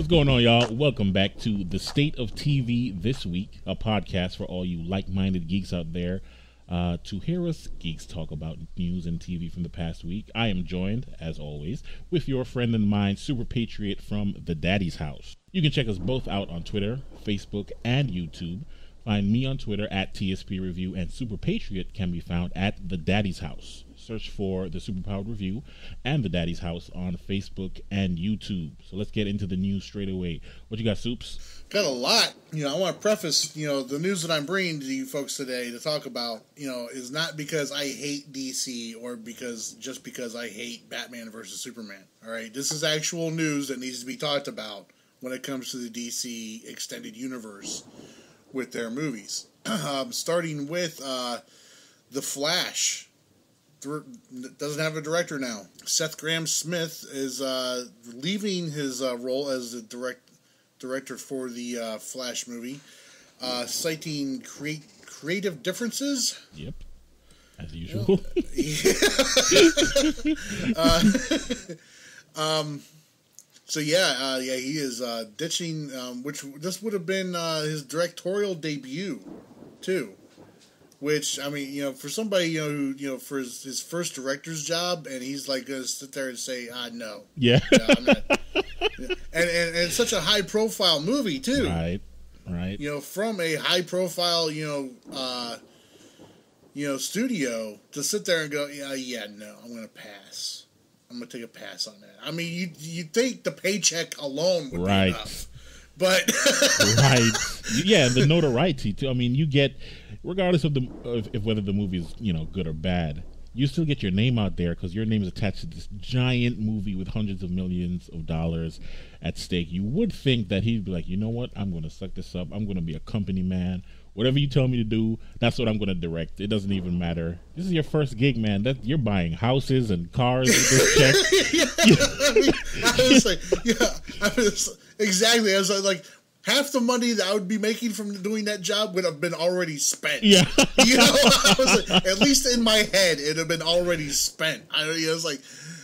What's going on, y'all? Welcome back to the State of TV This Week, a podcast for all you like-minded geeks out there to hear us geeks talk about news and TV from the past week. I am joined, as always, with your friend and mine, Super Patriot from The Daddy's House. You can check us both out on Twitter, Facebook, and YouTube. Find me on Twitter at TSP Review, and Super Patriot can be found at The Daddy's House. Search for The Superpowered Review and The Daddy's House on Facebook and YouTube. So let's get into the news straight away. What you got, Soups? Got a lot. I want to preface, the news that I'm bringing to you folks today to talk about, is not because I hate DC or just because I hate Batman versus Superman. All right. This is actual news that needs to be talked about when it comes to the DC extended universe with their movies. Starting with The Flash. Doesn't have a director now. Seth Grahame-Smith is leaving his role as the director for the Flash movie, citing creative differences. Yep, as usual. So he is ditching, which this would have been his directorial debut, too. Which, for somebody, who, for his first director's job, and he's like going to sit there and say, no. Yeah. I'm not. And it's such a high-profile movie, too. Right. From a high-profile, studio to sit there and go, no, I'm going to pass. I'm going to take a pass on that. You think the paycheck alone would be enough. But right. Yeah, the notoriety, too. You get... regardless of whether the movie is good or bad, you still get your name out there because your name is attached to this giant movie with hundreds of millions of dollars at stake. You would think that he'd be like, you know what, I'm going to suck this up. I'm going to be a company man. Whatever you tell me to do, that's what I'm going to direct. It doesn't even matter. This is your first gig, man. You're buying houses and cars with this check. Exactly. I was like. Half the money that I would be making from doing that job would have been already spent. Yeah. I was like, at least in my head, it would have been already spent. I was like,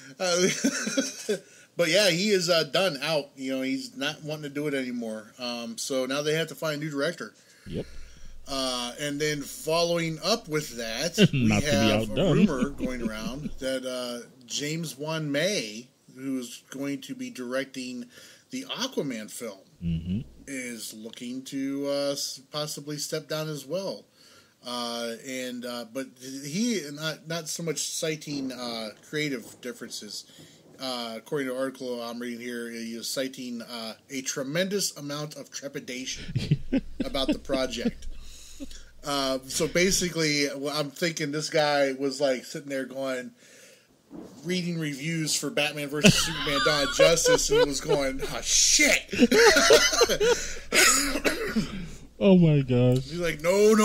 but yeah, he is done out. He's not wanting to do it anymore. So now they have to find a new director. Yep. And then following up with that, we have a rumor going around that James Wan May, who's going to be directing the Aquaman film, is looking to possibly step down as well. But he not so much citing creative differences. According to the article I'm reading here, he is citing a tremendous amount of trepidation about the project. So basically, I'm thinking this guy was like sitting there reading reviews for Batman vs. Superman Dawn of Justice and was going, oh, shit. Oh, my gosh. He's like, no.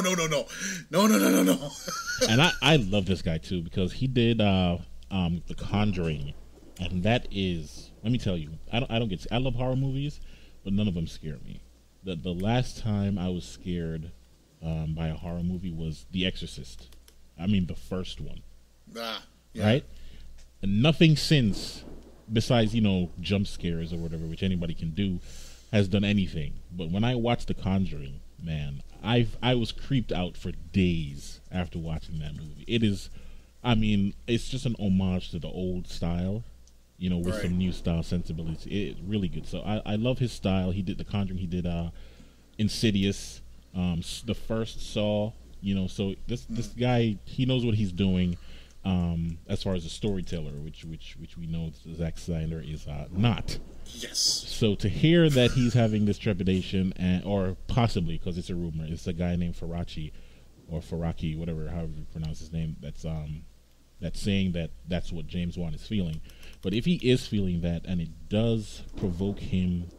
And I love this guy, too, because he did The Conjuring, and that is, let me tell you, I love horror movies, but none of them scare me. The last time I was scared by a horror movie was The Exorcist. The first one. Yeah. Right? And nothing since, besides, jump scares or whatever, which anybody can do, has done anything. But when I watched The Conjuring, man, I was creeped out for days after watching that movie. It is, it's just an homage to the old style, with some new style sensibilities. It's really good. So I love his style. He did The Conjuring. He did Insidious, the first Saw, so this guy, he knows what he's doing. As far as a storyteller, which we know Zack Snyder is not. Yes. So to hear that he's having this trepidation, or possibly, because it's a rumor, it's a guy named Faraki, whatever, however you pronounce his name, that's saying that that's what James Wan is feeling. But if he is feeling that, and it does provoke him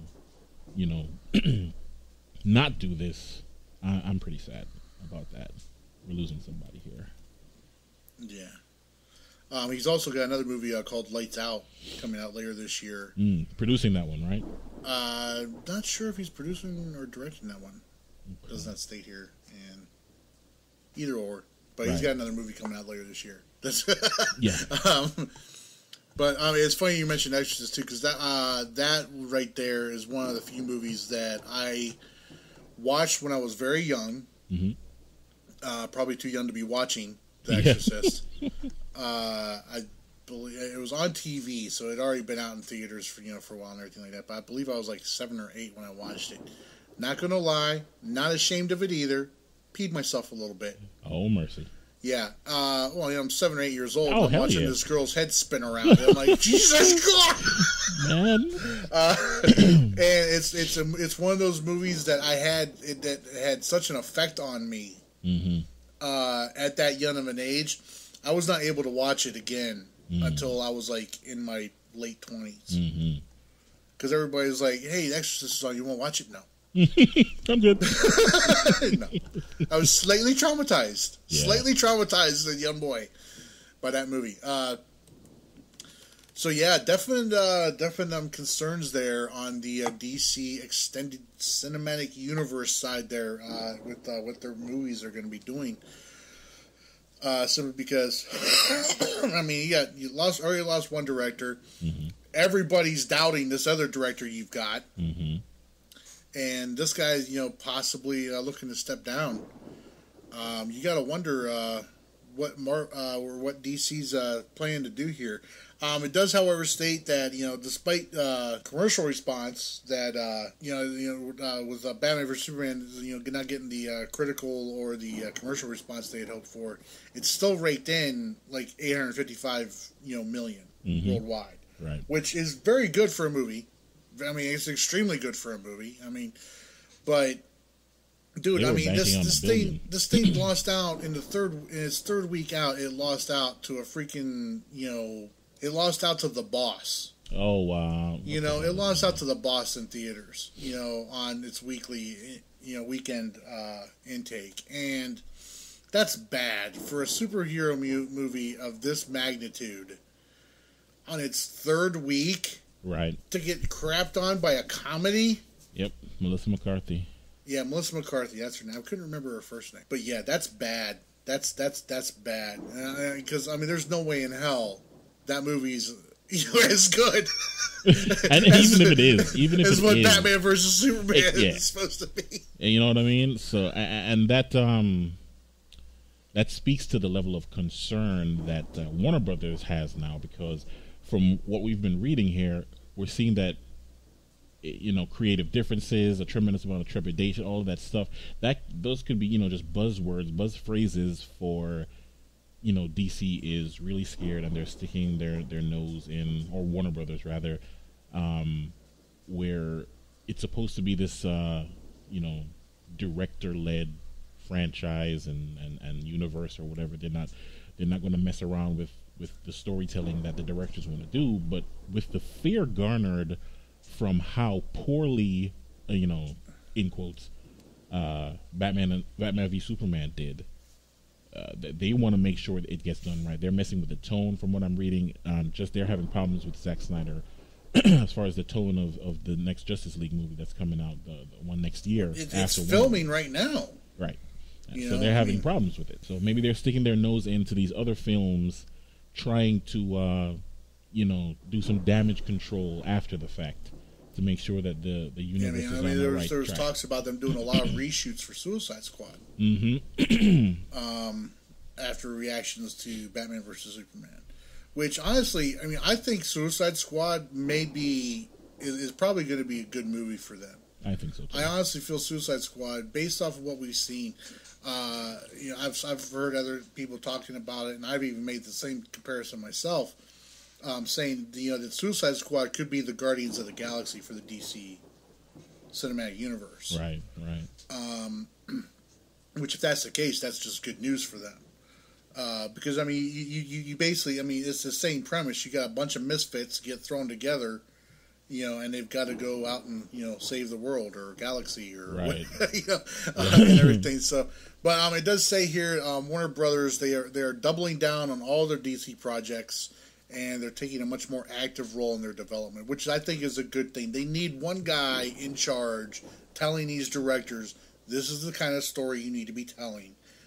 to, not do this, I'm pretty sad about that. We're losing somebody here. Yeah. He's also got another movie called Lights Out coming out later this year. Producing that one, right? Not sure if he's producing or directing that one. Okay. Does not state here. And either or. But he's got another movie coming out later this year. Yeah. But it's funny you mentioned Exorcist too, because that right there is one of the few movies that I watched when I was very young. Mm-hmm. Probably too young to be watching The Exorcist. I believe it was on TV, so it had already been out in theaters for a while and everything like that. But I believe I was like 7 or 8 when I watched it. Not gonna lie, not ashamed of it either. Peed myself a little bit. Oh mercy. Yeah. Well, I'm 7 or 8 years old. Oh, I'm watching this girl's head spin around. And I'm like, Jesus God, man. And it's one of those movies that that had such an effect on me. Mm-hmm. At that young of an age, I was not able to watch it again until I was like in my late 20s. Because everybody was like, "Hey, The Exorcist is on. You want to watch it?" No. I'm good. No. I was slightly traumatized. Yeah. Slightly traumatized as a young boy by that movie. So yeah, definite concerns there on the DC extended cinematic universe side there with what their movies are going to be doing. Simply because, I mean, you already lost one director. Mm-hmm. Everybody's doubting this other director you've got. Mm-hmm. And this guy's, possibly looking to step down. You got to wonder what DC's planning to do here. It does, however, state that despite commercial response that with Batman vs Superman, not getting the critical or the commercial response they had hoped for, it's still raked in like $855 million worldwide, right? Which is very good for a movie. I mean, it's extremely good for a movie. I mean, but dude, I mean, this thing lost out in its third week out. It lost out to a freaking it lost out to The Boss. Oh wow! It lost out to The Boss in theaters. On its weekly weekend intake, and that's bad for a superhero movie of this magnitude on its third week. Right. To get crapped on by a comedy? Yep. Melissa McCarthy. Yeah, Melissa McCarthy. That's her name. I couldn't remember her first name. But yeah, that's bad. That's bad. Because, there's no way in hell that movie's as good. And even if it is. What Batman vs. Superman is supposed to be. You know what I mean? So, and that speaks to the level of concern that Warner Brothers has now, because from what we've been reading here, we're seeing that creative differences, a tremendous amount of trepidation, all of that stuff. Those could be just buzzwords, buzz phrases for DC is really scared and they're sticking their nose in, or Warner Brothers rather, where it's supposed to be this director-led franchise and universe or whatever. They're not going to mess around with the storytelling that the directors want to do, but with the fear garnered from how poorly, in quotes, Batman v Superman did, they want to make sure that it gets done right. They're messing with the tone, from what I'm reading. They're having problems with Zack Snyder as far as the tone of the next Justice League movie that's coming out, the one next year. It's filming right now. Right. So they're having problems with it. So maybe they're sticking their nose into these other films, trying to, do some damage control after the fact to make sure that the universe is on the right track. There was talks about them doing a lot of reshoots for Suicide Squad. After reactions to Batman vs. Superman. Which, honestly, I think Suicide Squad is probably going to be a good movie for them. I think so too. I honestly feel Suicide Squad, based off of what we've seen, I've heard other people talking about it, and I've even made the same comparison myself, saying that Suicide Squad could be the Guardians of the Galaxy for the DC cinematic universe. Right. Which, if that's the case, that's just good news for them. Because you basically, it's the same premise. You got a bunch of misfits get thrown together, and they've got to go out and save the world or galaxy or right. And everything. So, but it does say here, Warner Brothers, they are doubling down on all their DC projects, and they're taking a much more active role in their development, which I think is a good thing. They need one guy in charge telling these directors, this is the kind of story you need to be telling.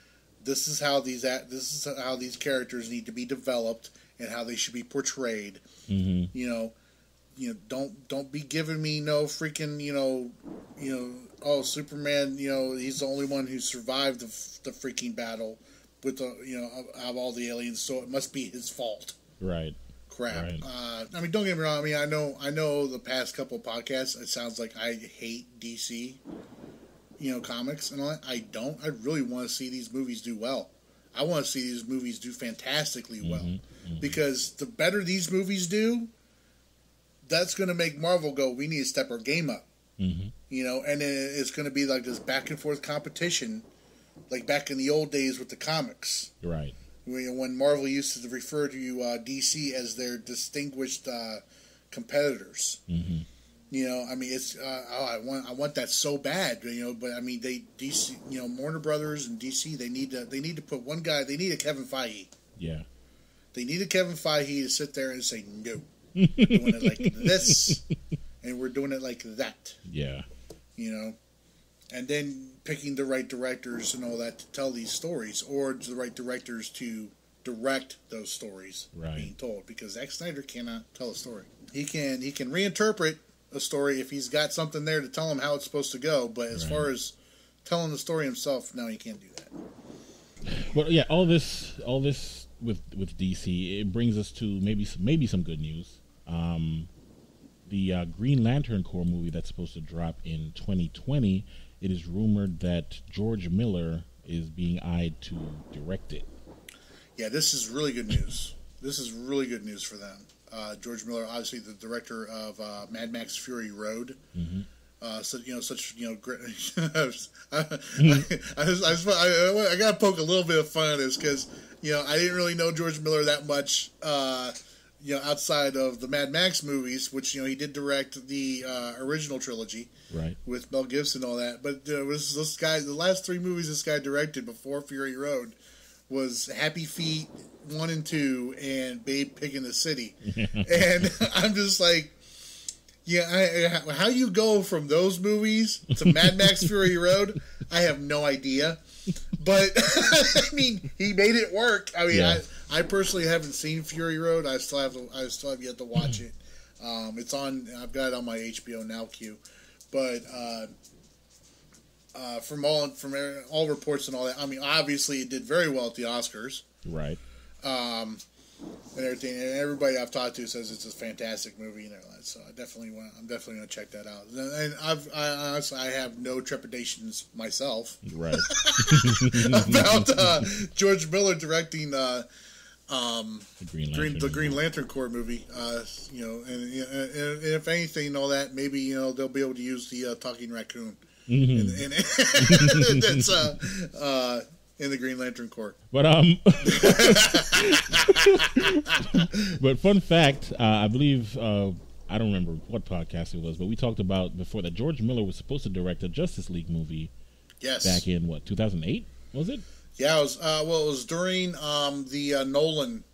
this is how these characters need to be developed and how they should be portrayed. You know, don't be giving me no freaking, oh, Superman, he's the only one who survived the freaking battle with of all the aliens, so it must be his fault. Right. Crap. Right. I mean, don't get me wrong. I mean, I know the past couple of podcasts, it sounds like I hate DC, comics and all that. I don't. I really want to see these movies do well. I want to see these movies do fantastically well. Because the better these movies do, that's going to make Marvel go, we need to step our game up. And it's going to be like this back and forth competition, like back in the old days with the comics. Right. When Marvel used to refer to DC as their distinguished competitors. I mean, it's I want that so bad, but I mean, DC, Warner Brothers and DC, they need to put one guy. They need a Kevin Feige. Yeah. They need a Kevin Feige to sit there and say, no, we're doing it like this, and we're doing it like that. Yeah. And then picking the right directors and all that to tell these stories, or the right directors to direct those stories being told. Because Zack Snyder cannot tell a story. He can reinterpret a story if he's got something there to tell him how it's supposed to go. But as far as telling the story himself, no, he can't do that. Well, yeah, all this with DC, it brings us to maybe some good news. The Green Lantern Corps movie that's supposed to drop in 2020. It is rumored that George Miller is being eyed to direct it. Yeah, this is really good news. This is really good news for them. George Miller, obviously the director of Mad Max Fury Road. Great. I got to poke a little bit of fun at this because I didn't really know George Miller that much. Outside of the Mad Max movies, which he did direct the original trilogy, right, with Mel Gibson and all that. But this guy, the last 3 movies this guy directed before Fury Road was Happy Feet 1 and 2 and Babe Pig in the City, and I'm just like, how you go from those movies to Mad Max Fury Road, I have no idea. But I mean, he made it work. I mean, I personally haven't seen Fury Road. I still have yet to watch it. It's on. I've got it on my HBO Now queue. But from all reports and all that, I mean, obviously it did very well at the Oscars. Right. And everything, and everybody I've talked to says it's a fantastic movie and all that. So I'm definitely going to check that out. And I honestly have no trepidations myself, right, about George Miller directing the Green Lantern Corps movie. And if anything, and all that, maybe they'll be able to use the talking raccoon. And that's in the Green Lantern Corps. But but fun fact, I believe I don't remember what podcast it was, but we talked about before that George Miller was supposed to direct a Justice League movie. Yes. Back in 2008, was it? Yeah, it was. It was during the Nolan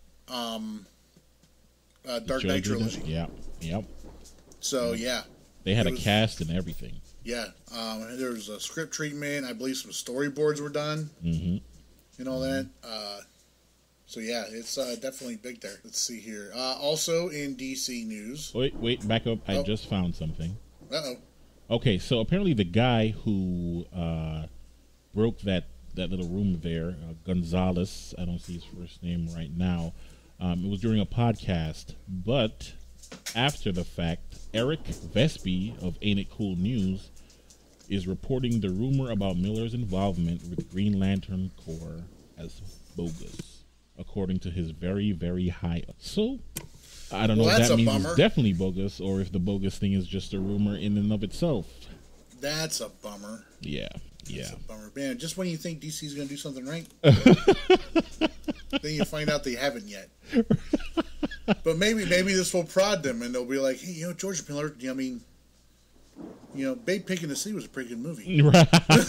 Dark Knight trilogy. Yeah. Yep. So they had a cast and everything. Yeah, there was a script treatment. I believe some storyboards were done, and all that. So yeah, it's definitely big there. Let's see here. Also in DC news. Wait, back up. I just found something. Uh-oh. Okay, so apparently the guy who broke that little room there, Gonzalez, I don't see his first name right now. It was during a podcast, but after the fact, Eric Vespi of Ain't It Cool News is reporting the rumor about Miller's involvement with Green Lantern Corps as bogus, according to his very, very high up. So, I don't know if that means it's definitely bogus or if the bogus thing is just a rumor in and of itself. That's a bummer. Yeah. That's a bummer. Man, just when you think DC's going to do something right, then you find out they haven't yet. But maybe this will prod them, and they'll be like, hey, George Miller, I mean, Babe Pig in the Sea was a pretty good movie. Right.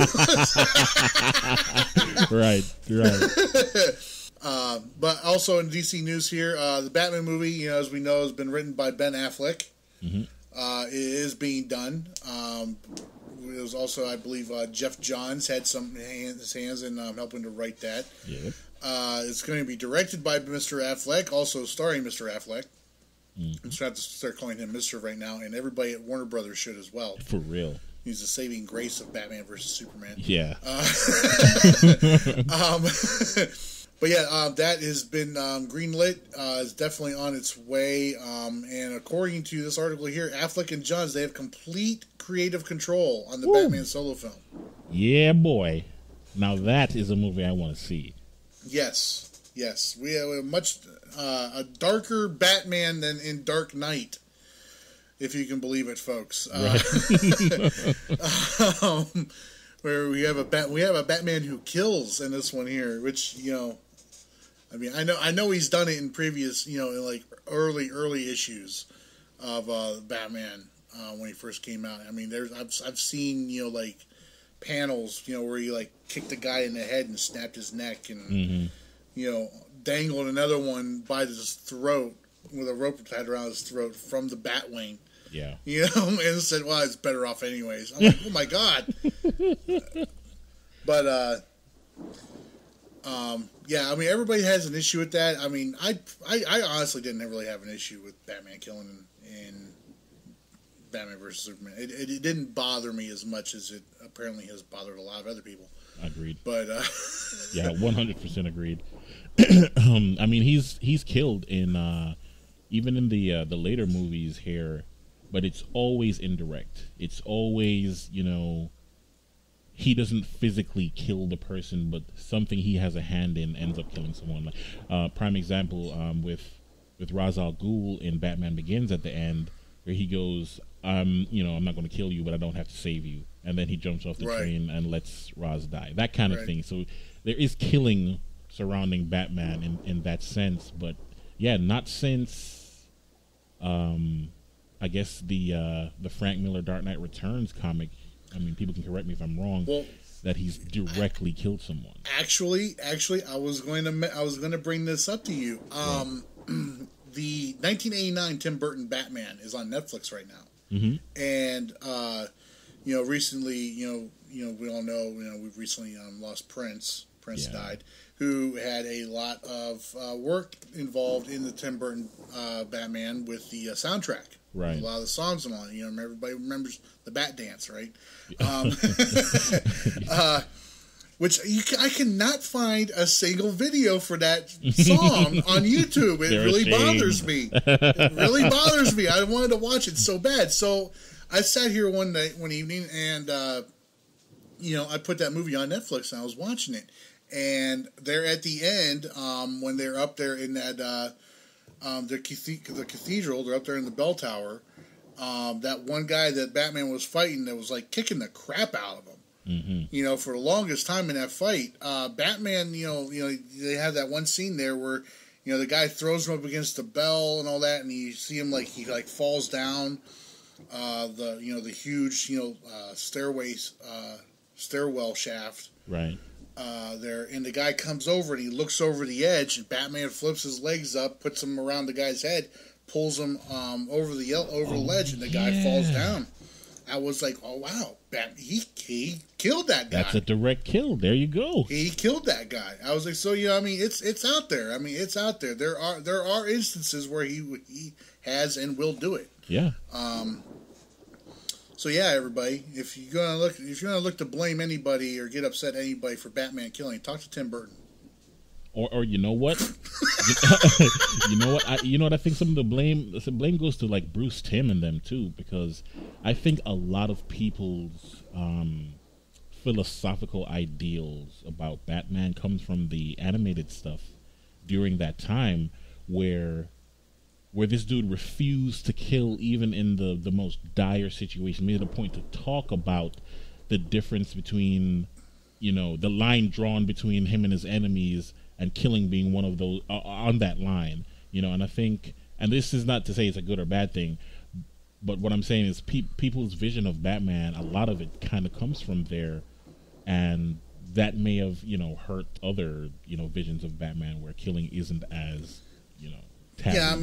But also in DC news here, the Batman movie, as we know, has been written by Ben Affleck. It is being done. it was also, I believe, Jeff Johns had his hands in helping to write that. Yeah. It's going to be directed by Mr. Affleck, also starring Mr. Affleck. Mm-hmm. I'm just going to have to start calling him Mr. right now, and everybody at Warner Brothers should as well. For real. He's the saving grace of Batman versus Superman. Yeah. But yeah, that has been greenlit. It's definitely on its way. And according to this article here, Affleck and Johns, they have complete creative control on the Batman solo film. Yeah, boy. Now that is a movie I want to see. Yes. We have a much a darker Batman than in Dark Knight, if you can believe it, folks. Right. Where we have a Batman who kills in this one here, which, you know, I mean, I know he's done it in previous, you know, in like early issues of Batman when he first came out. I mean, I've seen, you know, like panels, you know, where he like kicked the guy in the head and snapped his neck, and you know, dangled another one by his throat with a rope tied around his throat from the Batwing. Yeah. You know, and said, well, it's better off anyways. I'm like, oh my God. But, yeah, I mean, everybody has an issue with that. I mean, I honestly didn't really have an issue with Batman killing in Batman vs. Superman. It didn't bother me as much as it apparently has bothered a lot of other people. Agreed. But, yeah, 100% agreed. I mean, he's killed in, even in the later movies here, but it's always indirect. It's always, you know, he doesn't physically kill the person, but something he has a hand in ends up killing someone. Prime example with Ra's al Ghul in Batman Begins at the end, where he goes, you know, I'm not going to kill you, but I don't have to save you. And then he jumps off the train and lets Ra's die. That kind of thing. So there is killing surrounding Batman in that sense. But, yeah, not since, I guess, the Frank Miller Dark Knight Returns comic. I mean, people can correct me if I'm wrong. Well, that he's directly killed someone. Actually, I was going to bring this up to you. The 1989 Tim Burton Batman is on Netflix right now, and you know, recently, you know, we all know, you know, we've recently lost Prince. Prince died, who had a lot of work involved in the Tim Burton Batman with the soundtrack. Right. A lot of the songs and all that. You know, everybody remembers the Bat Dance, right? Which I cannot find a single video for that song on YouTube. It really bothers me. It really bothers me. I wanted to watch it so bad. So I sat here one evening, and you know, I put that movie on Netflix, and I was watching it. And they're at the end, when they're up there in that the cathedral, they're up there in the bell tower. That one guy that Batman was fighting, that was like kicking the crap out of him. You know, for the longest time in that fight, Batman, you know, they have that one scene there where, you know, the guy throws him up against the bell and all that, and you see him like he like falls down the huge, you know, stairwell shaft. Right. There, and the guy comes over and he looks over the edge, and Batman flips his legs up, puts them around the guy's head, pulls him over the ledge, and the guy falls down. I was like, oh wow, he killed that guy. That's a direct kill. There you go. He killed that guy. I was like, so, you know, I mean, it's out there. I mean, it's out there. There are instances where he has and will do it. Yeah. So yeah, everybody, if you're gonna look to blame anybody or get upset at anybody for Batman killing, talk to Tim Burton. Or you know what? you know what? I think some of the blame goes to like Bruce Timm and them too, because I think a lot of people's philosophical ideals about Batman comes from the animated stuff during that time, where this dude refused to kill even in the most dire situation, made it a point to talk about the difference between, you know, the line drawn between him and his enemies, and killing being one of those on that line, you know. And I think, and this is not to say it's a good or bad thing, but what I'm saying is people's vision of Batman, a lot of it kind of comes from there, and that may have, you know, hurt other, you know, visions of Batman where killing isn't as, you know, taboo. Yeah,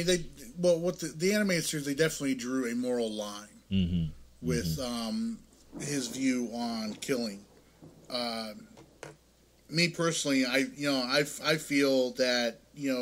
with the animated series, they definitely drew a moral line with his view on killing. Me personally, I feel that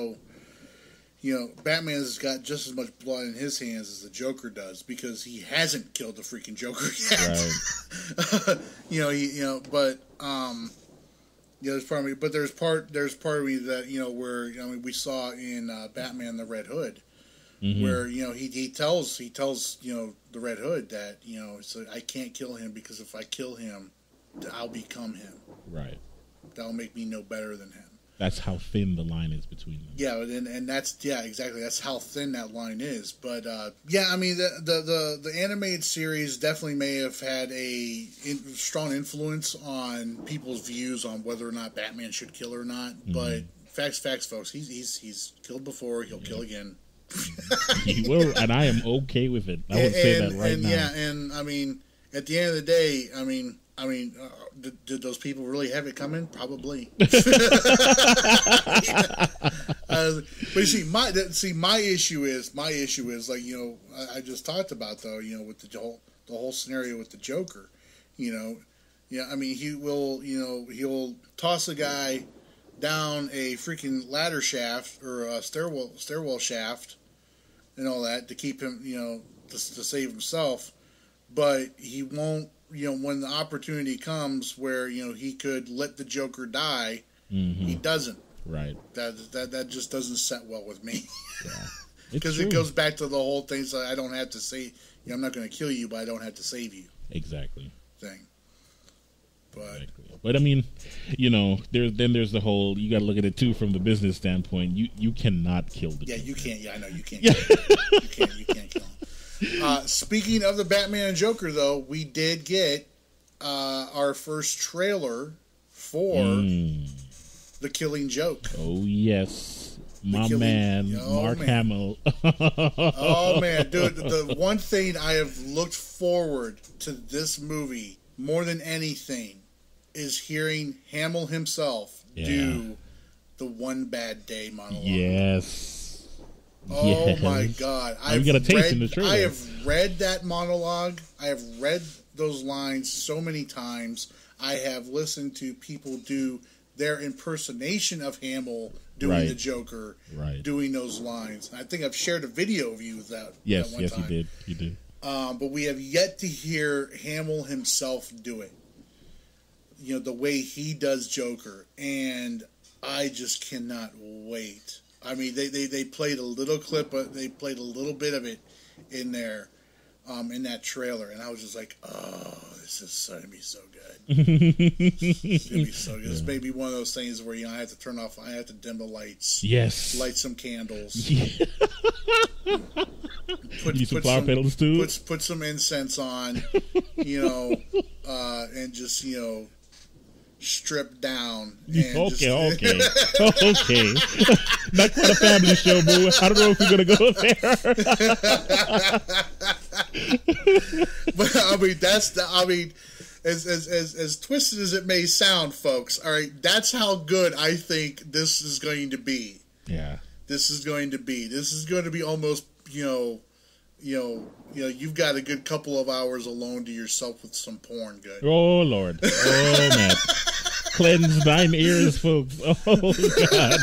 Batman has got just as much blood in his hands as the Joker does because he hasn't killed the freaking Joker yet. Right. But there's part of me, but there's part of me that where we saw in Batman the Red Hood, where he tells the Red Hood that so I can't kill him because if I kill him, I'll become him. Right. That'll make me no better than him. That's how thin the line is between them. Yeah, and that's exactly. That's how thin that line is. But the animated series definitely may have had a strong influence on people's views on whether or not Batman should kill or not. But facts, folks. He's killed before. He'll kill again. He will, and I am okay with it. I would say that right now. Yeah, and at the end of the day, did those people really have it coming? Probably. But you see, my issue is like I just talked about though with the whole scenario with the Joker, he will he'll toss a guy down a freaking ladder shaft or a stairwell shaft and all that to keep him to save himself, but he won't. When the opportunity comes where he could let the Joker die, he doesn't. Right. That just doesn't set well with me. Yeah. Because it goes back to the whole thing. So I don't have to say I'm not going to kill you, but I don't have to save you. Exactly. Thing. But exactly. But there's the whole you got to look at it too from the business standpoint. You cannot kill the Joker. You can't. Yeah, I know you can't. You can't kill him. Speaking of the Batman and Joker, though, we did get our first trailer for The Killing Joke. Oh, yes. Mark Hamill. Oh, man. Dude, the one thing I have looked forward to this movie more than anything is hearing Hamill himself do the One Bad Day monologue. Yes. Oh my God! In the trailer. I have read that monologue. I have read those lines so many times. I have listened to people do their impersonation of Hamill doing the Joker, doing those lines. I think I've shared a video of you with that. Yes, that one time. You did. But we have yet to hear Hamill himself do it. The way he does Joker, and I just cannot wait. I mean, they played a little clip, but they played a little bit of it in there, in that trailer, and I was just like, "Oh, this is going to be so good. It's going to be so good." This may be one of those things where I have to turn off, I have to dim the lights, light some candles, put some flower petals too, put some incense on, and just strip down. And okay. Not quite a family show, boo. I don't know if we're gonna go there. But as twisted as it may sound, folks. All right, that's how good I think this is going to be. Yeah, this is going to be almost you've got a good couple of hours alone to yourself with some porn. Good. Oh Lord. Oh man. Cleanse thine ears, folks. Oh God.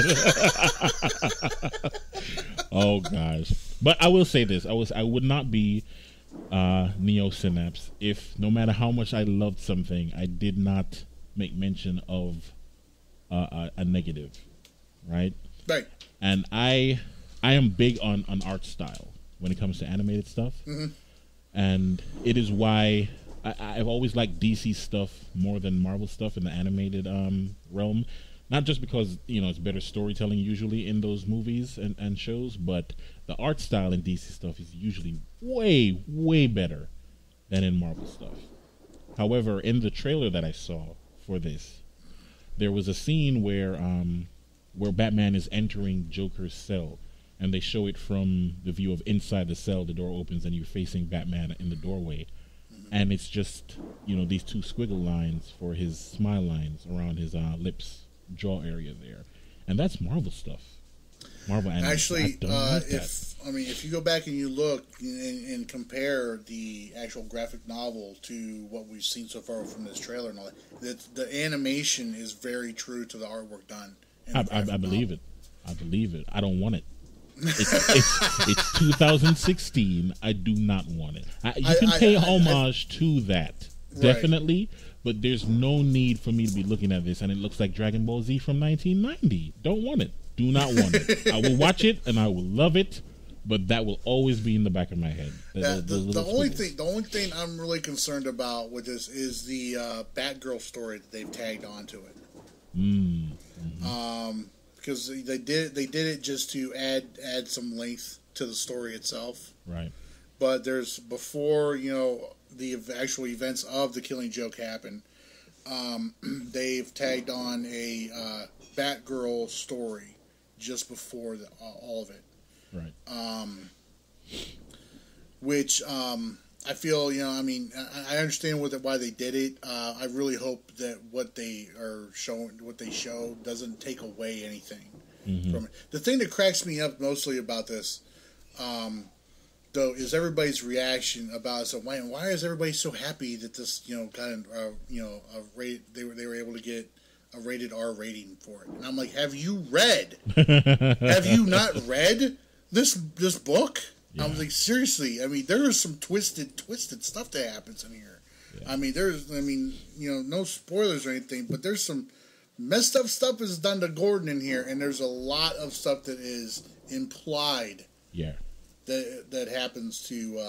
Oh gosh. But I will say this: I would not be Neo Synapse if, no matter how much I loved something, I did not make mention of a negative, right? Right. And I am big on art style when it comes to animated stuff, and it is why I've always liked DC stuff more than Marvel stuff in the animated realm. Not just because it's better storytelling usually in those movies and shows, but the art style in DC stuff is usually way, way better than in Marvel stuff. However, in the trailer that I saw for this, there was a scene where Batman is entering Joker's cell, and they show it from the view of inside the cell. The door opens and you're facing Batman in the doorway. And it's just, these two squiggle lines for his smile lines around his lips, jaw area there. And that's Marvel stuff. Marvel animation. Actually, if I mean, if you go back and you look and compare the actual graphic novel to what we've seen so far from this trailer and all that, the animation is very true to the artwork done. I believe it. I believe it. I don't want it. It's 2016. I do not want it. You can pay homage to that, definitely, but there's no need for me to be looking at this and it looks like Dragon Ball Z from 1990. Don't want it. Do not want it. I will watch it and I will love it, but that will always be in the back of my head. The only thing I'm really concerned about with this is the Batgirl story that they've tagged onto it. Mm-hmm. Because they did it just to add some length to the story itself. Right. But there's before the actual events of the Killing Joke happen, they've tagged on a Batgirl story just before all of it. Right. Which I feel, I understand why they did it. I really hope that what they show doesn't take away anything from it. The thing that cracks me up mostly about this, though, is everybody's reaction about it. So why is everybody so happy that this, got they were able to get a rated R rating for it? And I'm like, have you read? Have you not read this book? Yeah. I was like, seriously. I mean, there is some twisted stuff that happens in here. Yeah. I mean, no spoilers or anything, but there's some messed up stuff is done to Gordon in here, and there's a lot of stuff that is implied. Yeah. That happens to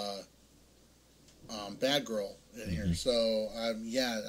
Batgirl in here. So, yeah,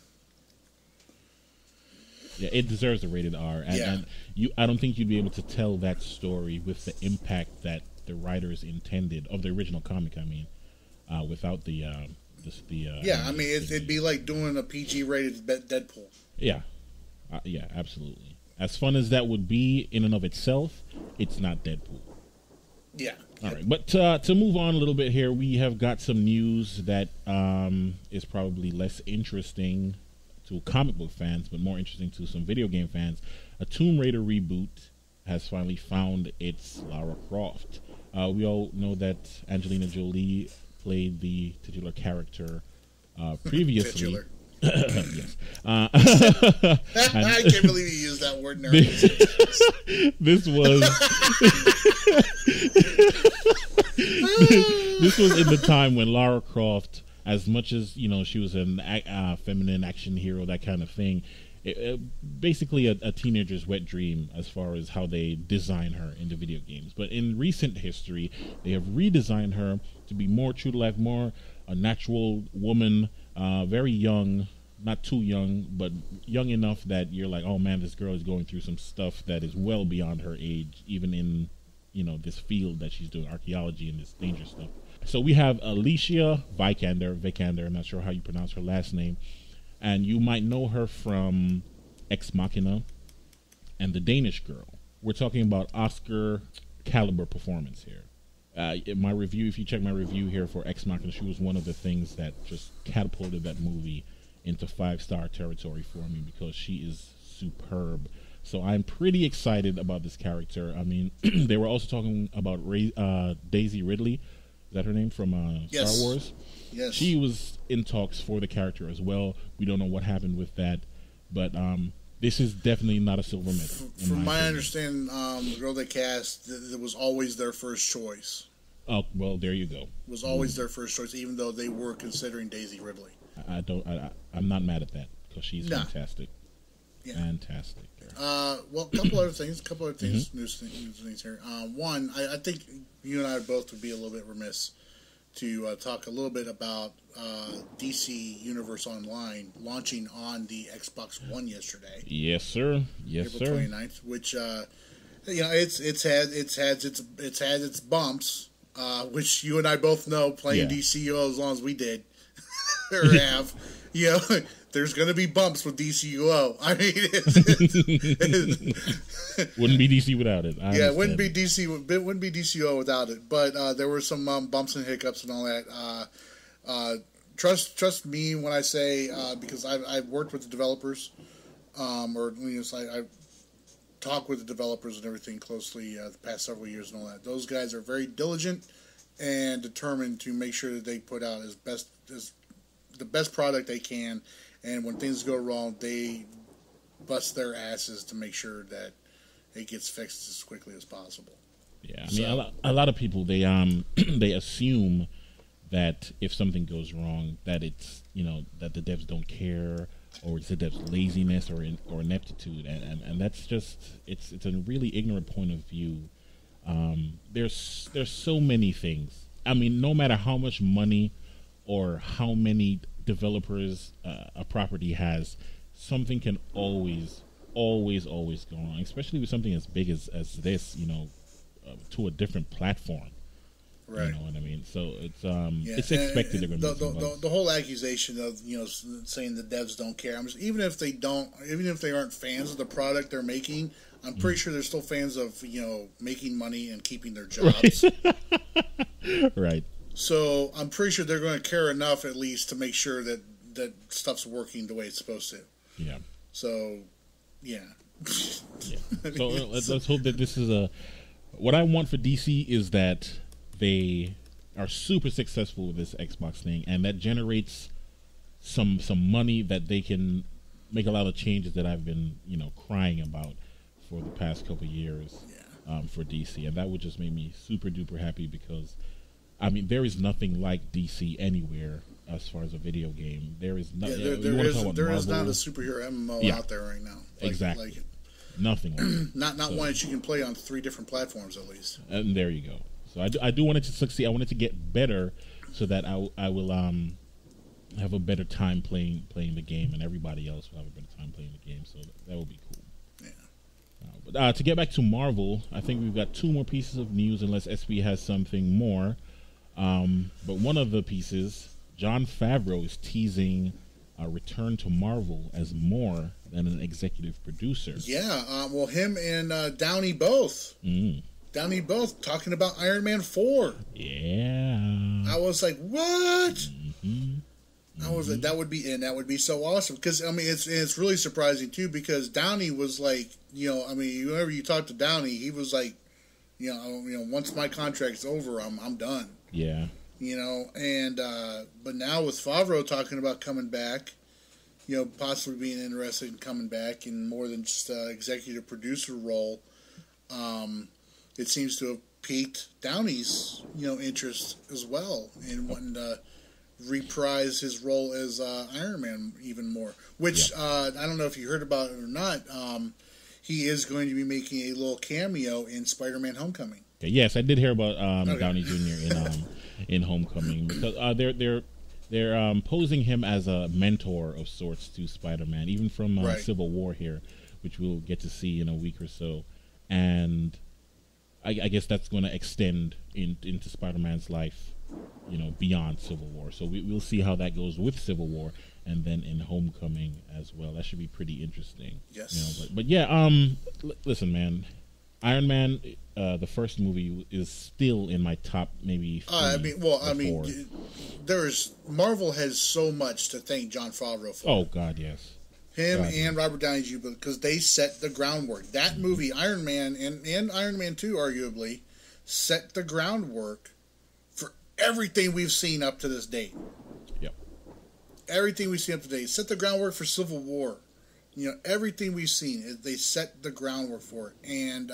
it deserves a rated R. And I don't think you'd be able to tell that story with the impact that the writers intended of the original comic. Without the it'd be like doing a PG-rated Deadpool. Yeah, yeah, absolutely. As fun as that would be in and of itself, it's not Deadpool. Yeah. All right, but to move on a little bit here, we have got some news that is probably less interesting to comic book fans, but more interesting to some video game fans. A Tomb Raider reboot has finally found its Lara Croft. We all know that Angelina Jolie played the titular character previously. Titular. Yes. I can't believe you used that word. This was in the time when Lara Croft, as much as she was a feminine action hero, that kind of thing, basically a teenager's wet dream as far as how they design her in the video games. But in recent history, they have redesigned her to be more true to life, more a natural woman, very young, not too young, but young enough that you're like, oh man, this girl is going through some stuff that is well beyond her age, even in this field that she's doing, archaeology and this dangerous stuff. So we have Alicia Vikander, I'm not sure how you pronounce her last name, and you might know her from Ex Machina and The Danish Girl. We're talking about Oscar caliber performance here. My review, if you check my review here for Ex Machina, she was one of the things that just catapulted that movie into 5-star territory for me because she is superb. So I'm pretty excited about this character. I mean, they were also talking about Daisy Ridley. Is that her name from yes. Star Wars? Yes. She was in talks for the character as well. We don't know what happened with that, but this is definitely not a silver medal. From my understanding, the girl they cast, it was always their first choice. Oh, well, there you go. It was always their first choice, even though they were considering Daisy Ridley. I'm not mad at that because she's fantastic. Yeah. Fantastic. Well, a couple other things. News things here. One, I think you and I both would be a little bit remiss to talk a little bit about DC Universe Online launching on the Xbox One yesterday. Yes, sir. Yes, April 29th, which it's had its bumps, which you and I both know playing DCUO as long as we did or have. There's going to be bumps with DCUO. I mean, wouldn't be DC without it. It wouldn't be DCUO without it. But there were some bumps and hiccups and all that. Trust me when I say because I've worked with the developers, I've talked with the developers and everything closely the past several years and all that. Those guys are very diligent and determined to make sure that they put out as the best product they can. And when things go wrong, they bust their asses to make sure that it gets fixed as quickly as possible. Yeah, I mean, a lot of people they they assume that if something goes wrong, that it's that the devs don't care, or it's the devs' laziness or ineptitude, and that's just it's a really ignorant point of view. There's so many things. I mean, no matter how much money or how many developers a property has, something can always go wrong, especially with something as big as this, to a different platform. Right. You know what I mean? So it's expected they're going to be the whole accusation of saying the devs don't care. Even if they aren't fans of the product they're making, I'm pretty sure they're still fans of making money and keeping their jobs. Right. So I'm pretty sure they're going to care enough at least to make sure that stuff's working the way it's supposed to. Yeah. So, yeah. Yeah. So let's hope that this is what I want for DC is that they are super successful with this Xbox thing, and that generates some money that they can make a lot of changes that I've been crying about for the past couple of years. For DC, and that would just make me super duper happy, because I mean there is nothing like DC anywhere as far as a video game. There is nothing. There is not a superhero MMO out there right now. Exactly. Nothing like it. Not one that you can play on 3 different platforms at least. And there you go. So I do want it to succeed. I want it to get better so that I will have a better time playing the game, and everybody else will have a better time playing the game. So that will be cool. But to get back to Marvel, I think we've got 2 more pieces of news, unless SB has something more. But one of the pieces, Jon Favreau is teasing a return to Marvel as more than an executive producer. Yeah, well, him and Downey both. Downey both talking about Iron Man 4. Yeah. I was like, what? Mm-hmm. I was like, that would be so awesome, because I mean it's really surprising too, because Downey was like, whenever you talk to Downey, he was like, once my contract's over, I'm done. Yeah. And but now with Favreau talking about coming back, possibly being interested in coming back in more than just executive producer role, it seems to have piqued Downey's interest as well in wanting to reprise his role as Iron Man even more, which I don't know if you heard about it or not. He is going to be making a little cameo in Spider-Man: Homecoming. Yes, I did hear about Downey Jr. in Homecoming, because they're posing him as a mentor of sorts to Spider-Man, even from Civil War here, which we'll get to see in a week or so, and I guess that's going to extend into Spider-Man's life, beyond Civil War. So we'll see how that goes with Civil War, and then in Homecoming as well. That should be pretty interesting. Yes. But yeah, listen, man, Iron Man, the first movie is still in my top maybe 3 Marvel has so much to thank Jon Favreau for. Oh God, yes. Him and Robert Downey Jr., because they set the groundwork. That movie, Iron Man, and Iron Man 2, arguably, set the groundwork for everything we've seen up to this date. Yep. Everything we've seen up to date. Set the groundwork for Civil War. Everything we've seen, they set the groundwork for it. And,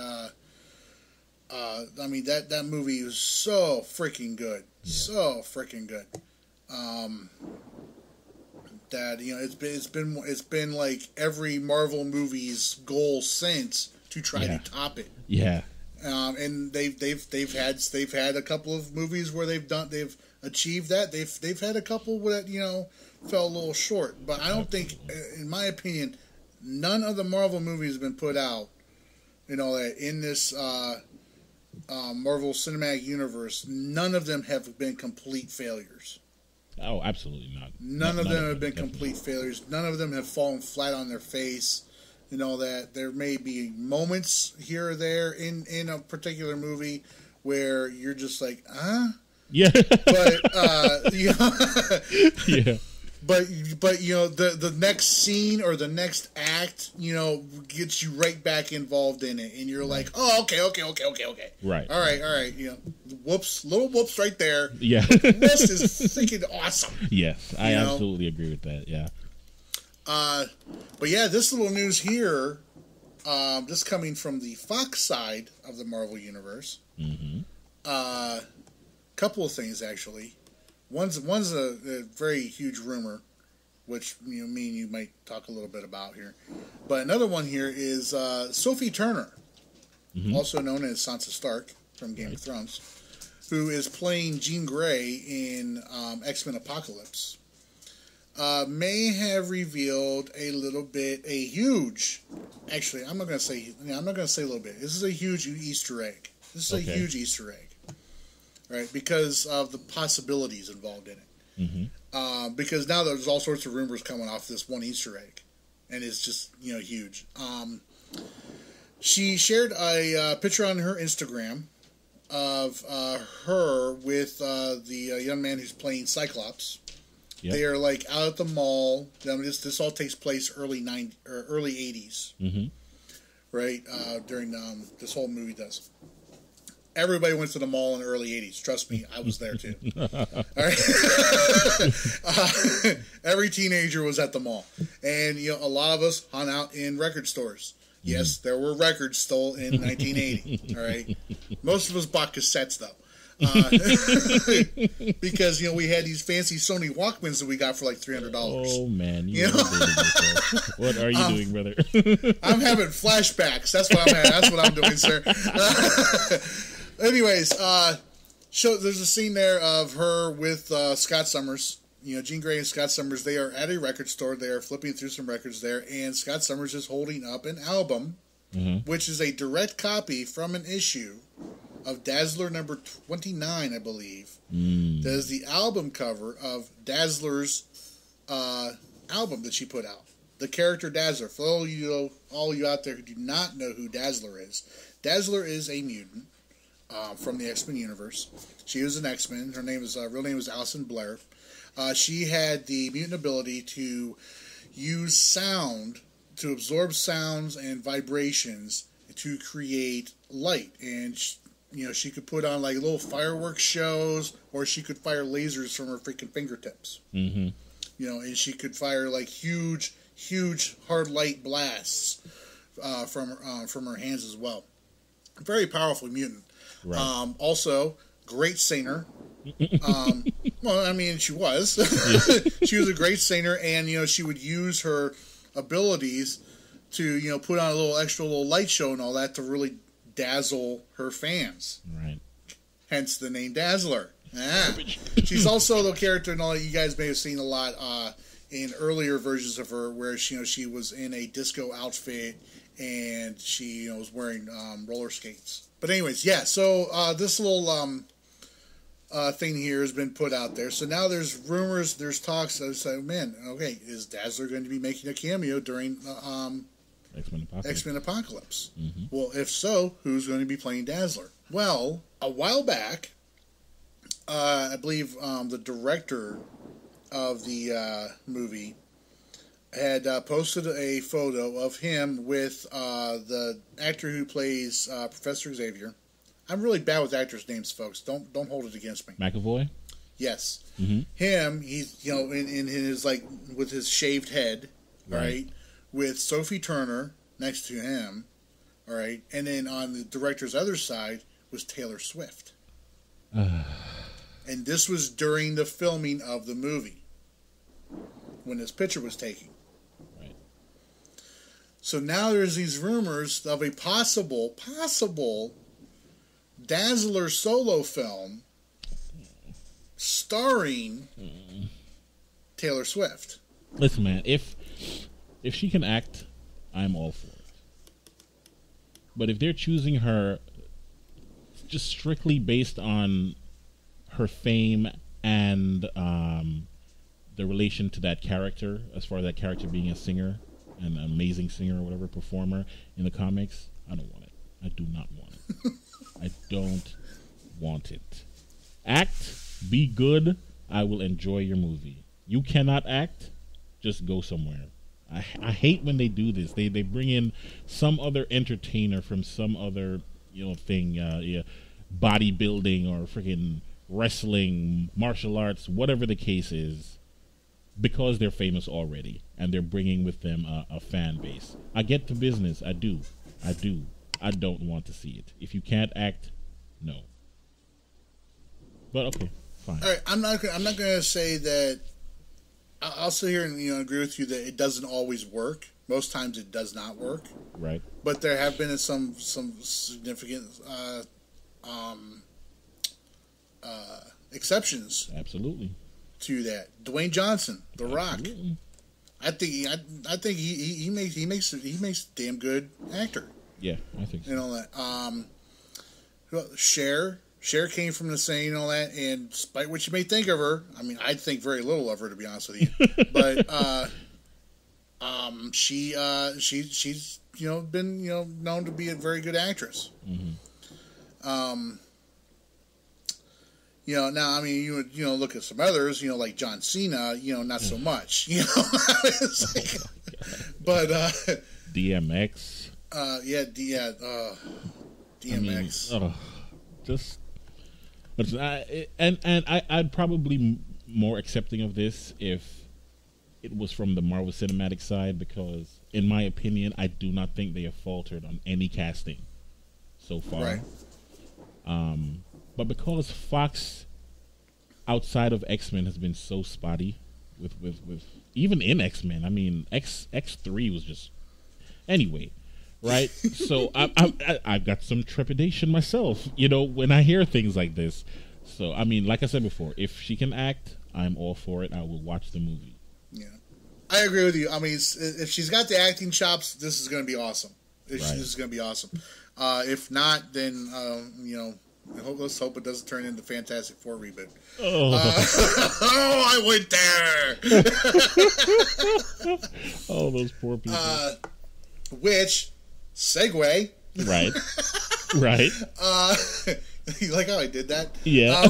I mean, that movie was so freaking good. Yeah. So freaking good. That it's been like every Marvel movie's goal since to try to top it. Yeah. And they've had a couple of movies where they've achieved that. They've had a couple that fell a little short. But I don't think, in my opinion, none of the Marvel movies have been put out, in this Marvel Cinematic Universe. None of them have been complete failures. Oh, absolutely not. None of them have been complete failures. None of them have fallen flat on their face. That there may be moments here or there in a particular movie where you're just like, huh? Yeah. But, yeah. but the next scene or the next act, gets you right back involved in it, and you're like, oh, okay. Right. All right. Little whoops right there. Yeah. This is freaking awesome. Yes, I absolutely agree with that. Yeah. But yeah, this little news here, this coming from the Fox side of the Marvel Universe. Mm-hmm. Couple of things actually. One's a very huge rumor, which me and you might talk a little bit about here. But another one here is Sophie Turner, also known as Sansa Stark from Game of Thrones, who is playing Jean Grey in X-Men Apocalypse. May have revealed a huge. Actually, I'm not going to say a little bit. This is a huge Easter egg. This is a huge Easter egg. Right, because of the possibilities involved in it. Because now there's all sorts of rumors coming off this one Easter egg, and it's just huge. She shared a picture on her Instagram of her with the young man who's playing Cyclops. Yep. They are like out at the mall. I mean, this all takes place early 80s, right? During this whole movie does. Everybody went to the mall in the early 80s. Trust me, I was there too. All right? Every teenager was at the mall. And, a lot of us hung out in record stores. Yes, there were records stole in 1980. All right? Most of us bought cassettes, though. Because, we had these fancy Sony Walkmans that we got for like $300. Oh, man. What are you doing, brother? I'm having flashbacks. That's what I'm at. That's what I'm doing, sir. Anyways, there's a scene there of her with Scott Summers. Jean Grey and Scott Summers, they are at a record store. They are flipping through some records there, and Scott Summers is holding up an album, which is a direct copy from an issue of Dazzler number 29, I believe. That is the album cover of Dazzler's album that she put out. The character Dazzler. For all you out there who do not know who Dazzler is a mutant. From the X-Men universe. She was an X-Men. Her real name was Alison Blair. She had the mutant ability to use sound, to absorb sounds and vibrations to create light. And, she could put on like little fireworks shows, or she could fire lasers from her freaking fingertips. And she could fire like huge hard light blasts from her hands as well. Very powerful mutant. Right. Also, great singer. Well, I mean, she was. She was a great singer, and she would use her abilities to put on a little extra light show and all that to really dazzle her fans. Right. Hence the name Dazzler. She's also the character and all that you guys may have seen a lot in earlier versions of her, where she was in a disco outfit and she was wearing roller skates. But anyways, yeah, so this little thing here has been put out there. So now there's rumors, there's talks that say, man, okay, is Dazzler going to be making a cameo during X-Men Apocalypse? Well, if so, who's going to be playing Dazzler? Well, a while back, I believe the director of the movie had posted a photo of him with the actor who plays Professor Xavier. I'm really bad with actors' names, folks. Don't hold it against me. McAvoy? Yes. Him, he's in his with his shaved head, right? With Sophie Turner next to him, all right. And then on the director's other side was Taylor Swift. And this was during the filming of the movie when this picture was taken. So now there's these rumors of a possible Dazzler solo film starring Taylor Swift. Listen, man, if she can act, I'm all for it. But if they're choosing her just strictly based on her fame and the relation to that character, as far as that character being a singer, an amazing singer or whatever, performer in the comics, I don't want it. I do not want it. I don't want it. Act, be good, I will enjoy your movie. You cannot act, just go somewhere. I hate when they do this. They bring in some other entertainer from some other thing, bodybuilding or freaking wrestling, martial arts, whatever the case is, because they're famous already and they're bringing with them a fan base. I get the business. I do. I don't want to see it. If you can't act, no. But okay, fine. All right, I'm not going to say that. I'll sit here and agree with you that it doesn't always work. Most times it does not work. Right. But there have been some significant exceptions. Absolutely. To that, Dwayne Johnson, The Rock. I think he makes a damn good actor. Yeah, I think so. And all that. Cher came from the same and all that, and despite what you may think of her, I mean, I think very little of her, to be honest with you. But she's been known to be a very good actress. Mm-hmm. Now I mean you look at some others, like John Cena, not so much, but DMX. DMX. I mean, I'd probably more accepting of this if it was from the Marvel Cinematic side, because in my opinion, I do not think they have faltered on any casting so far. Right. But because Fox outside of X-Men has been so spotty with even in X-Men, I mean X3 was just anyway. Right, so I've got some trepidation myself, when I hear things like this. So I mean, like I said before, if she can act, I'm all for it. I will watch the movie. Yeah, I agree with you. I mean, if she's got the acting chops, this is going to be awesome. This is going to be awesome. If not, then let's hope it doesn't turn into Fantastic Four reboot. I went there. Oh, those poor people. Which. Segue. Right. Right. You like how I did that? Yeah.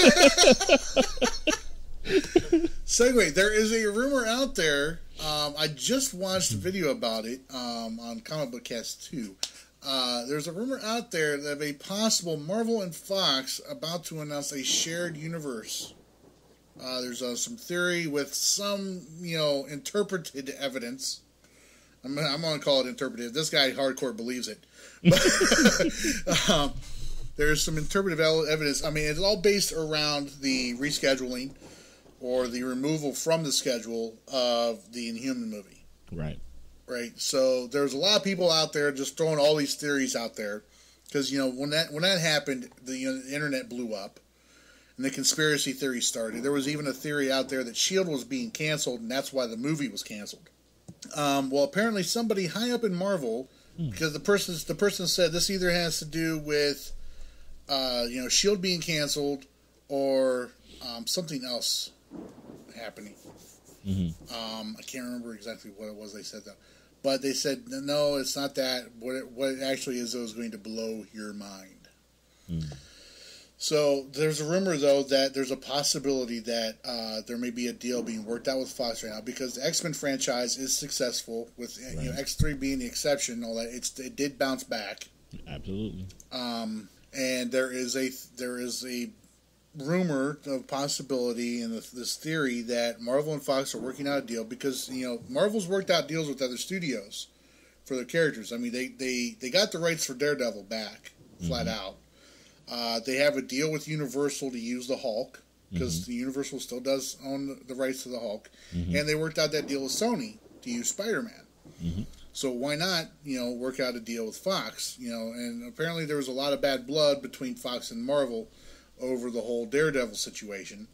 Segue. There is a rumor out there. I just watched a video about it on Comic Book Cast 2. There's a rumor out there of a possible Marvel and Fox about to announce a shared universe. There's some theory with some, interpreted evidence. I'm going to call it interpretive. This guy hardcore believes it. But, there's some interpretive evidence. I mean, it's all based around the rescheduling or the removal from the schedule of the Inhuman movie. Right. Right. So there's a lot of people out there just throwing all these theories out there because when that happened, the internet blew up and the conspiracy theory started. There was even a theory out there that S.H.I.E.L.D. was being canceled, and that's why the movie was canceled. Well, apparently somebody high up in Marvel, because the person said this either has to do with S.H.I.E.L.D. being canceled or something else happening. Mm-hmm. I can't remember exactly what it was they said though, but they said no, it's not that. What it actually is, it was going to blow your mind. So there's a rumor, though, that there's a possibility that there may be a deal being worked out with Fox right now because the X-Men franchise is successful, with X3 being the exception and all that. It did bounce back. Absolutely. And there is a rumor of possibility and this theory that Marvel and Fox are working out a deal because Marvel's worked out deals with other studios for their characters. I mean, they got the rights for Daredevil back flat out. They have a deal with Universal to use the Hulk because the Universal still does own the rights to the Hulk, and they worked out that deal with Sony to use Spider-Man. So why not, work out a deal with Fox? And apparently there was a lot of bad blood between Fox and Marvel over the whole Daredevil situation.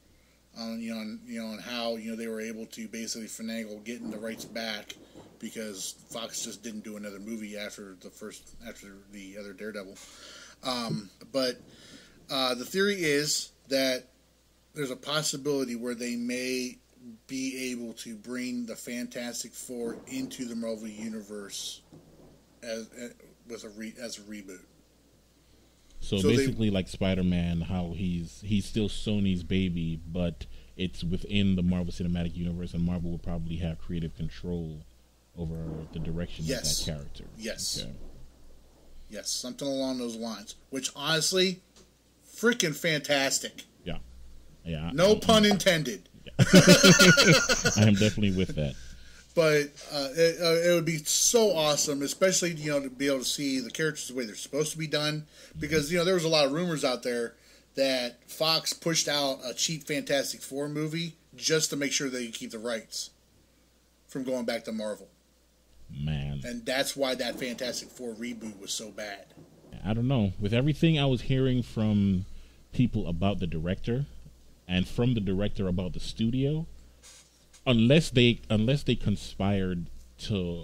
On how they were able to basically finagle getting the rights back because Fox just didn't do another movie after the other Daredevil. But the theory is that there's a possibility where they may be able to bring the Fantastic Four into the Marvel Universe as a reboot. So basically, like Spider-Man, how he's still Sony's baby, but it's within the Marvel Cinematic Universe, and Marvel will probably have creative control over the direction of that character. Yes. Okay. Yes, something along those lines. Which, honestly, freaking fantastic. Yeah. Yeah. No pun intended. Yeah. I am definitely with that. But it would be so awesome, especially, to be able to see the characters the way they're supposed to be done. Because, there was a lot of rumors out there that Fox pushed out a cheap Fantastic Four movie just to make sure they keep the rights from going back to Marvel. Man. And that's why that Fantastic Four reboot was so bad. I don't know. With everything I was hearing from people about the director and from the director about the studio, unless they conspired to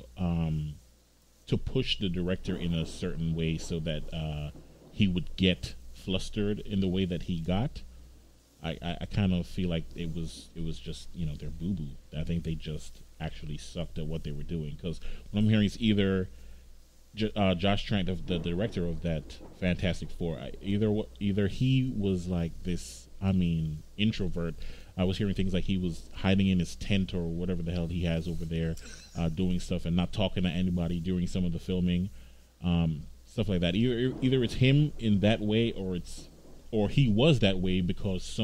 push the director in a certain way so that he would get flustered in the way that he got, I kind of feel like it was just their boo boo. I think they just actually sucked at what they were doing, because what I'm hearing is either Josh Trank, the director of that Fantastic Four, either he was like this, introvert. I was hearing things like he was hiding in his tent or whatever the hell he has over there, doing stuff and not talking to anybody during some of the filming, stuff like that. Either it's him in that way, or he was that way because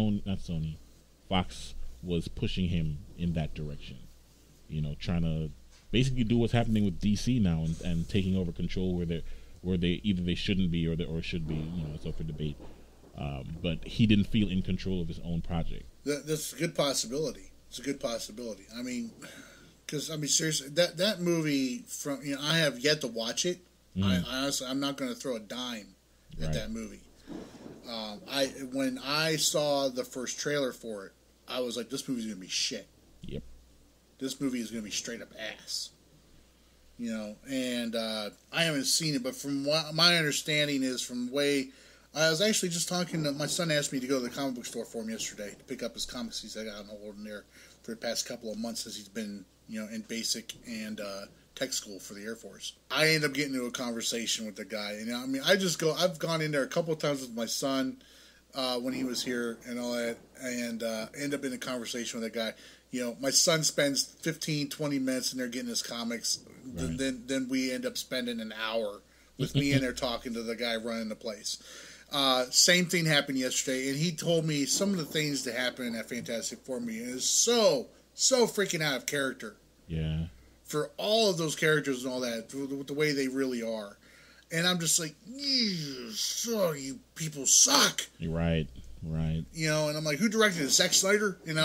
Fox was pushing him in that direction. Trying to basically do what's happening with DC now and taking over control where they either they shouldn't be or should be. It's up for debate. But he didn't feel in control of his own project. That's a good possibility. It's a good possibility. Because seriously, that movie I have yet to watch it. Mm. I'm not going to throw a dime at that movie. When I saw the first trailer for it, I was like, this movie's going to be shit. Yep. This movie is going to be straight up ass. And I haven't seen it, but from what my understanding is, I was actually just talking to my son. Asked me to go to the comic book store for him yesterday to pick up his comics he's got on hold in there for the past couple of months as he's been, in basic and tech school for the Air Force. I end up getting into a conversation with the guy, and I've gone in there a couple of times with my son when he was here and all that, and end up in a conversation with that guy. My son spends 15, 20 minutes in there getting his comics. Right. Then we end up spending an hour with me in there talking to the guy running the place. Same thing happened yesterday, and he told me some of the things that happened in that Fantastic Four movie is so freaking out of character. Yeah. For all of those characters and all that, the way they really are. And I'm just like, you people suck. You're right. Right. And I'm like, who directed it? Zack Snyder? I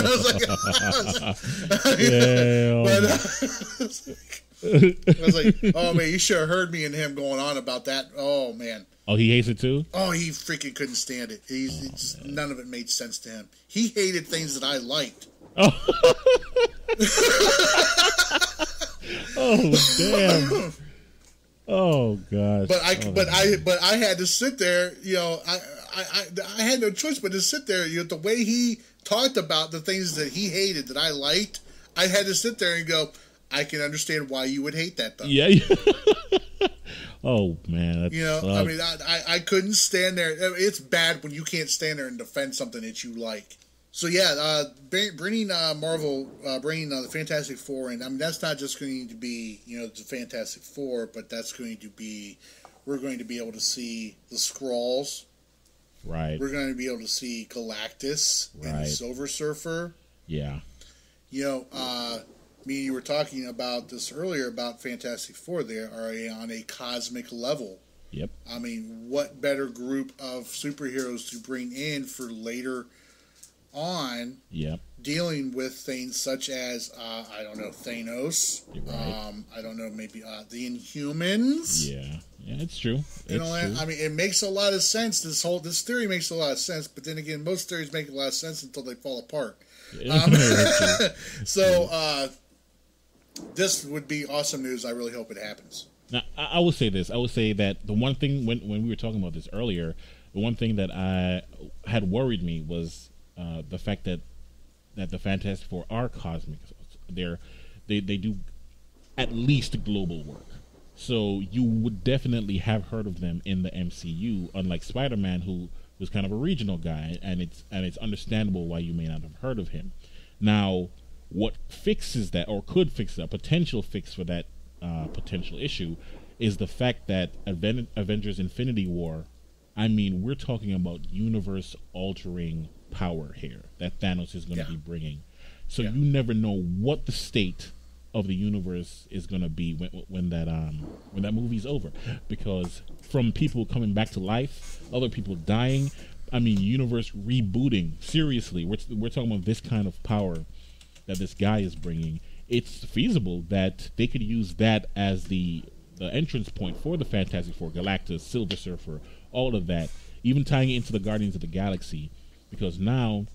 was like, oh man, you should have heard me and him going on about that. Oh man. Oh, he hates it too? Oh, he freaking couldn't stand it. None of it made sense to him. He hated things that I liked. Oh, oh damn. Oh gosh. But I had to sit there, I had no choice but to sit there. The way he talked about the things that he hated that I liked, I had to sit there and go, I can understand why you would hate that though. Yeah. Oh man, I couldn't stand there. It's bad when you can't stand there and defend something that you like. So yeah, bringing Marvel, bringing the Fantastic Four in. That's not just going to be the Fantastic Four, but that's going to be we're going to be able to see the Skrulls. Right. We're going to be able to see Galactus and the Silver Surfer. Yeah. Me and you were talking about this earlier about Fantastic Four. They are on a cosmic level. Yep. What better group of superheroes to bring in for later on? Yep. Dealing with things such as Thanos. Right. Maybe the Inhumans. Yeah. Yeah, it's true. True. It makes a lot of sense. This theory makes a lot of sense, but then again, most theories make a lot of sense until they fall apart. This would be awesome news. I really hope it happens. Now, I will say this. I will say that the one thing when we were talking about this earlier, the one thing that I had worried me was the fact that the Fantastic Four are cosmic. They do at least global work. So you would definitely have heard of them in the MCU, unlike Spider-Man, who who's kind of a regional guy, and it's understandable why you may not have heard of him. Now, what fixes that, or could fix that, potential fix for that potential issue, is the fact that Avengers Infinity War, I mean, we're talking about universe-altering power here that Thanos is going to be bringing. So you never know what the state of the universe is going to be when that movie's over, because from people coming back to life, other people dying, I mean, universe rebooting. Seriously, we're talking about this kind of power that this guy is bringing. It's feasible that they could use that as the entrance point for the Fantastic Four, Galactus, Silver Surfer, all of that, even tying it into the Guardians of the Galaxy, because now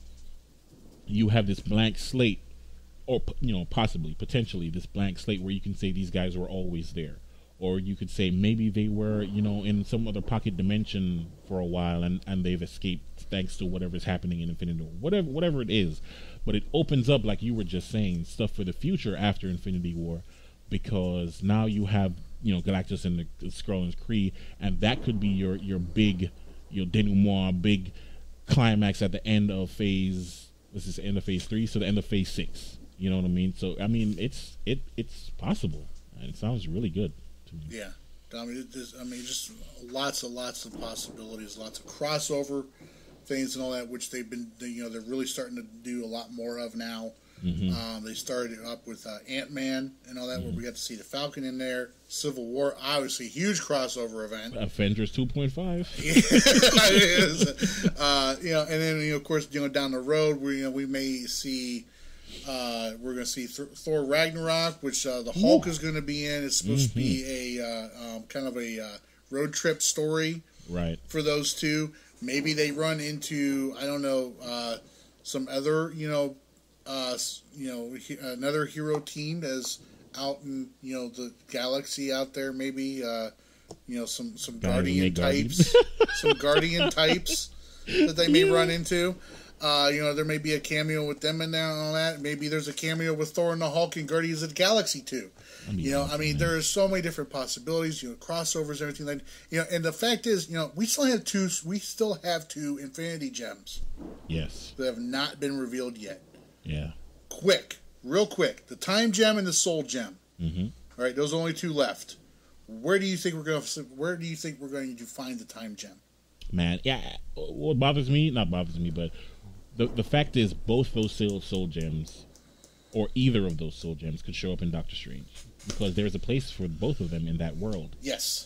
you have this blank slate, or possibly, potentially, this blank slate where you can say these guys were always there, or you could say maybe they were, in some other pocket dimension for a while, and they've escaped thanks to whatever's happening in Infinity War, whatever it is. But it opens up, like you were just saying, stuff for the future after Infinity War, because now you have Galactus and the Skrull and Kree, and that could be your big denouement, big climax at the end of phase. This is the end of phase 3, so the end of phase 6. You know what I mean? So I mean, it's possible, and it sounds really good to me. Yeah, I mean, just lots of possibilities, lots of crossover things and all that, which they've been, they're really starting to do a lot more of now. Mm-hmm. They started up with Ant-Man and all that, where we got to see the Falcon in there. Civil War, obviously, huge crossover event. Avengers 2.5. It is. And then of course, down the road, we may see. We're going to see Thor Ragnarok, which the Hulk is going to be in. It's supposed to be a kind of a road trip story, right? For those two, maybe they run into some other another hero team that's out in the galaxy out there. Maybe some Guardian types, some Guardian types that they may run into. There may be a cameo with them in there and all that. Maybe there's a cameo with Thor and the Hulk and Guardians of the Galaxy too. There are so many different possibilities. Crossovers, everything like. And the fact is, we still have two Infinity Gems. Yes. That have not been revealed yet. Yeah. Real quick. The Time Gem and the Soul Gem. Mm-hmm. All right, those are only two left. Where do you think we're going to find the Time Gem? Man, yeah. What bothers me, not bothers me, but the fact is, both those soul gems, or either of those soul gems, could show up in Doctor Strange, because there's a place for both of them in that world. Yes.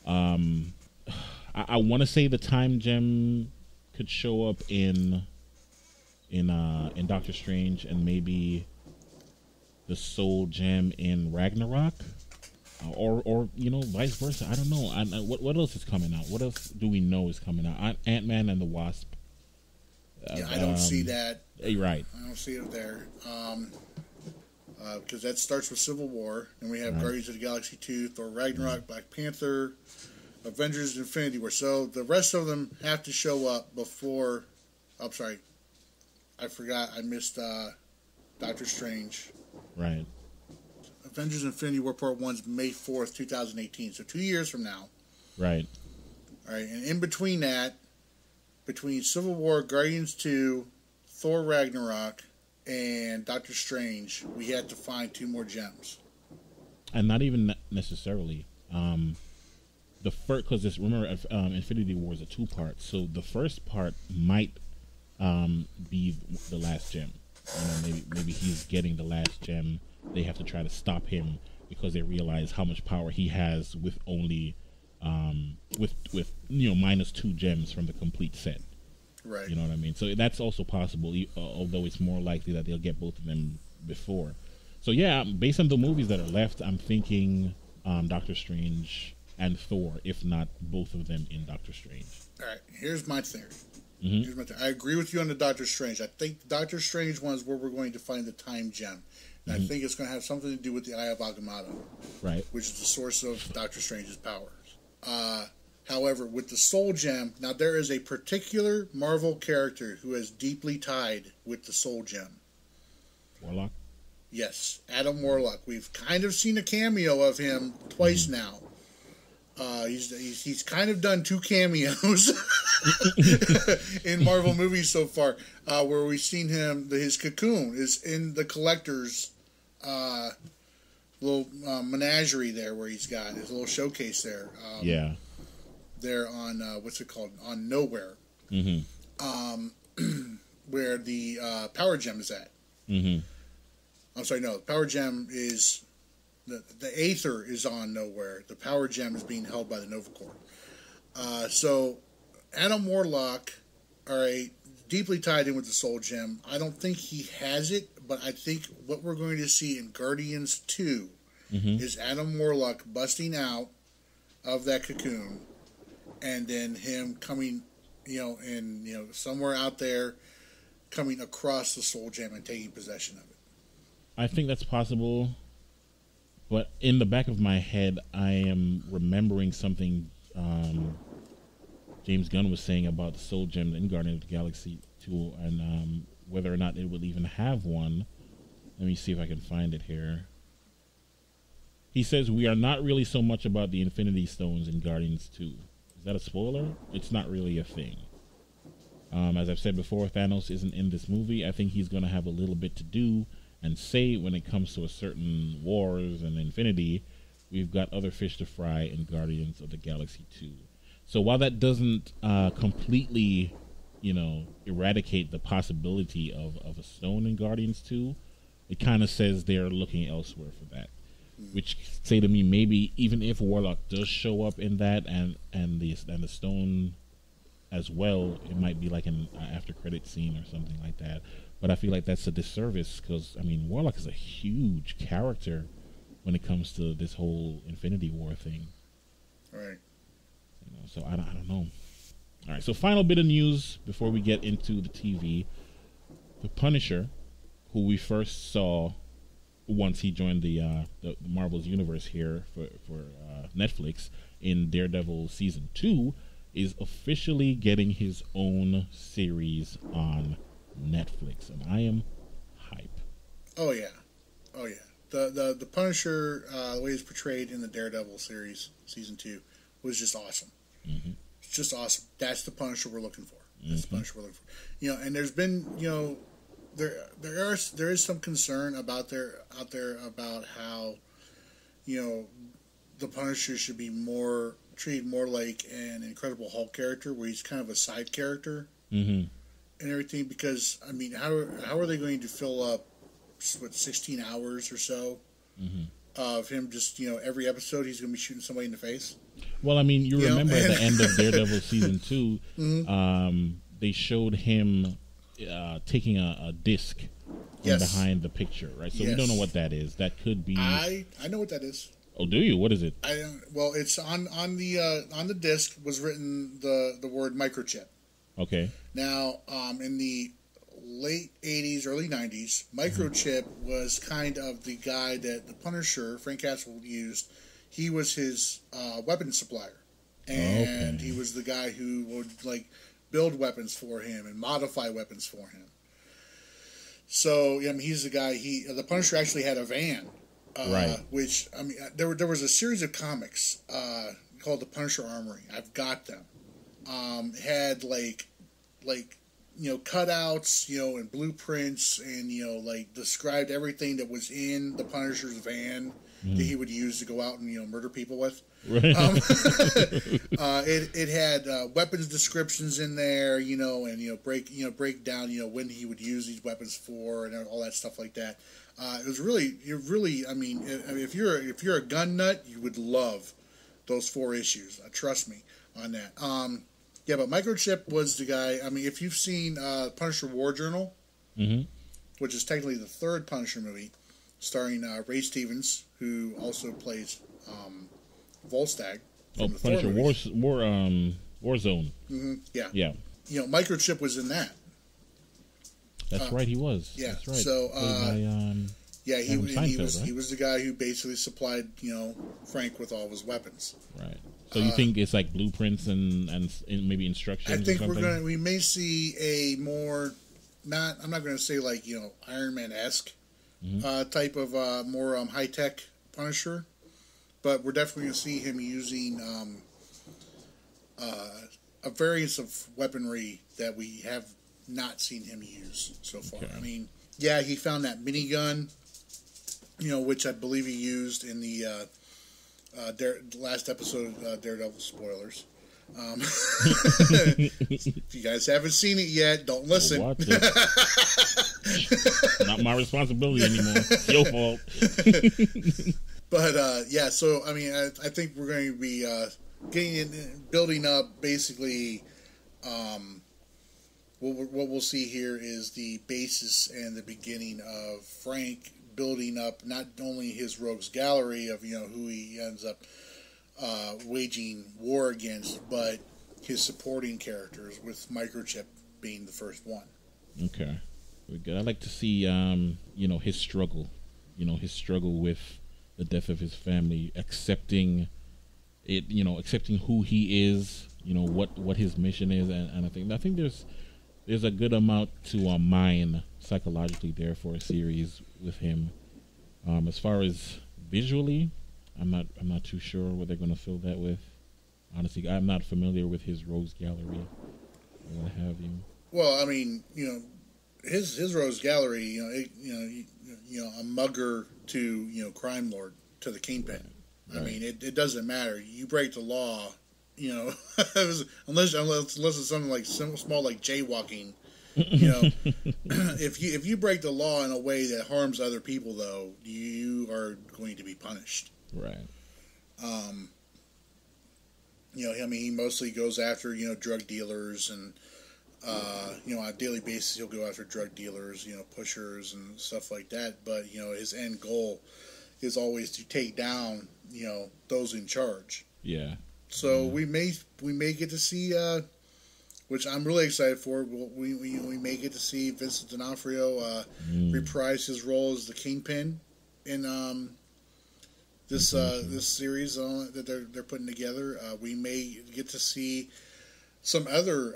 I want to say the Time Gem could show up in Doctor Strange, and maybe the Soul Gem in Ragnarok, or vice versa. I don't know. What else is coming out? What else do we know is coming out? Ant-Man and the Wasp. I don't see that. You're right. I don't see it there. Because that starts with Civil War, and we have Guardians of the Galaxy 2, Thor Ragnarok, Black Panther, Avengers Infinity War. So the rest of them have to show up before. I'm sorry. I forgot. I missed Doctor Strange. Right. Avengers Infinity War Part 1 is May 4th, 2018. So 2 years from now. Right. All right. And in between that, between Civil War, Guardians 2, Thor Ragnarok, and Doctor Strange, we had to find 2 more gems. And not even necessarily. The first, because remember, Infinity War is a 2-part, so the first part might be the last gem. Maybe he's getting the last gem. They have to try to stop him because they realize how much power he has with only with minus 2 gems from the complete set. Right. You know what I mean? So that's also possible, although it's more likely that they'll get both of them before. So yeah, based on the movies that are left, I'm thinking Doctor Strange and Thor, if not both of them in Doctor Strange. All right, here's my theory. Mm-hmm. I agree with you on the Doctor Strange. I think the Doctor Strange one is where we're going to find the Time Gem. And I think it's going to have something to do with the Eye of Agamotto. Right. Which is the source of Doctor Strange's powers. However, with the Soul Gem, now there is a particular Marvel character who is deeply tied with the Soul Gem. Warlock? Yes, Adam Warlock. We've kind of seen a cameo of him twice now. He's kind of done 2 cameos in Marvel movies so far, where we've seen him. His cocoon is in the Collector's little menagerie there, where he's got his little showcase there. There on what's it called? On Nowhere, where the Power Gem is at. I'm sorry, no, the Power Gem is. The Aether is on Nowhere. The Power Gem is being held by the Nova Corps. So, Adam Warlock, all right, deeply tied in with the Soul Gem. I don't think he has it, but I think what we're going to see in Guardians 2 is Adam Warlock busting out of that cocoon, and then him coming, somewhere out there, coming across the Soul Gem and taking possession of it. I think that's possible. But in the back of my head, I am remembering something James Gunn was saying about the Soul Gem in Guardians of the Galaxy 2, and whether or not it will even have one. Let me see if I can find it here. He says, we are not really so much about the Infinity Stones in Guardians 2. Is that a spoiler? It's not really a thing. As I've said before, Thanos isn't in this movie. I think he's going to have a little bit to do and say when it comes to a certain wars and infinity. We've got other fish to fry in Guardians of the Galaxy 2. So while that doesn't completely, eradicate the possibility of a stone in Guardians 2, it kind of says they're looking elsewhere for that. Which say to me, maybe even if Warlock does show up in that and the stone as well, it might be like an after credit scene or something like that. But I feel like that's a disservice because, Warlock is a huge character when it comes to this whole Infinity War thing. Right. So I don't know. All right, so final bit of news before we get into the TV. The Punisher, who we first saw once he joined the Marvel's universe here for Netflix in Daredevil Season 2, is officially getting his own series on Netflix, and I am hype. Oh yeah. The Punisher, the way he's portrayed in the Daredevil series, Season 2, was just awesome. It's just awesome. That's the Punisher we're looking for. That's the Punisher we're looking for. And there's been, there is some concern out there about how, the Punisher should be treated more like an Incredible Hulk character, where he's kind of a side character. And everything, because how are they going to fill up 16 hours or so of him just every episode he's going to be shooting somebody in the face? Well, you remember at the end of Daredevil Season 2, they showed him taking a disc from behind the picture, right? So we don't know what that is. That could be. I know what that is. Oh, do you? What is it? Well, it's on the disc was written the word microchip. Okay. Now, in the late 80s, early 90s, Microchip was kind of the guy that the Punisher, Frank Castle, used. He was his weapons supplier. And he was the guy who would, build weapons for him and modify weapons for him. So, he's the guy, the Punisher actually had a van. Right. Which, there was a series of comics called the Punisher Armory. I've got them. Had cutouts, and blueprints, and described everything that was in the Punisher's van that he would use to go out and murder people with. Right. It had weapons descriptions in there, and break down when he would use these weapons for, and all that stuff like that. It was really, if you're a gun nut, you would love those 4 issues. Trust me on that. Yeah, but Microchip was the guy. If you've seen Punisher War Journal, which is technically the 3rd Punisher movie, starring Ray Stevens, who also plays Volstagg. Punisher Warzone. Yeah. Yeah. Microchip was in that. That's right, he was. Yeah. That's right. So, he right? was the guy who basically supplied, Frank with all of his weapons. Right. So you think it's like blueprints and maybe instructions? I think or something? we may see a more I'm not going to say Iron Man-esque type of more high tech Punisher, but we're definitely going to see him using a variance of weaponry that we have not seen him use so far. Okay. I mean, yeah, he found that minigun, which I believe he used in the last episode of Daredevil. Spoilers. If you guys haven't seen it yet, don't listen. Watch it. Not my responsibility anymore. It's your fault. But yeah, so I mean, I think we're going to be building up basically. What we'll see here is the basis and the beginning of Frank building up not only his rogues gallery of who he ends up waging war against, but his supporting characters, with Microchip being the first one. Okay, very good. I'd like to see his struggle, his struggle with the death of his family, accepting it, accepting who he is, what his mission is, and I think there's a good amount to mine psychologically there for a series with him. As far as visually, I'm not too sure what they're going to fill that with. Honestly, I'm not familiar with his Rogues Gallery or what have you. Well, I mean, his Rogues Gallery, a mugger to crime lord to the kingpin. Right. I mean, it doesn't matter. You break the law, unless it's something like small like jaywalking. If you break the law in a way that harms other people, though, you are going to be punished. Right. I mean, he mostly goes after, drug dealers and, on a daily basis, he'll go after drug dealers, pushers and stuff like that. But, his end goal is always to take down, those in charge. Yeah. So we may get to see, which I'm really excited for. We may get to see Vincent D'Onofrio reprise his role as the Kingpin in this series that they're putting together. We may get to see some other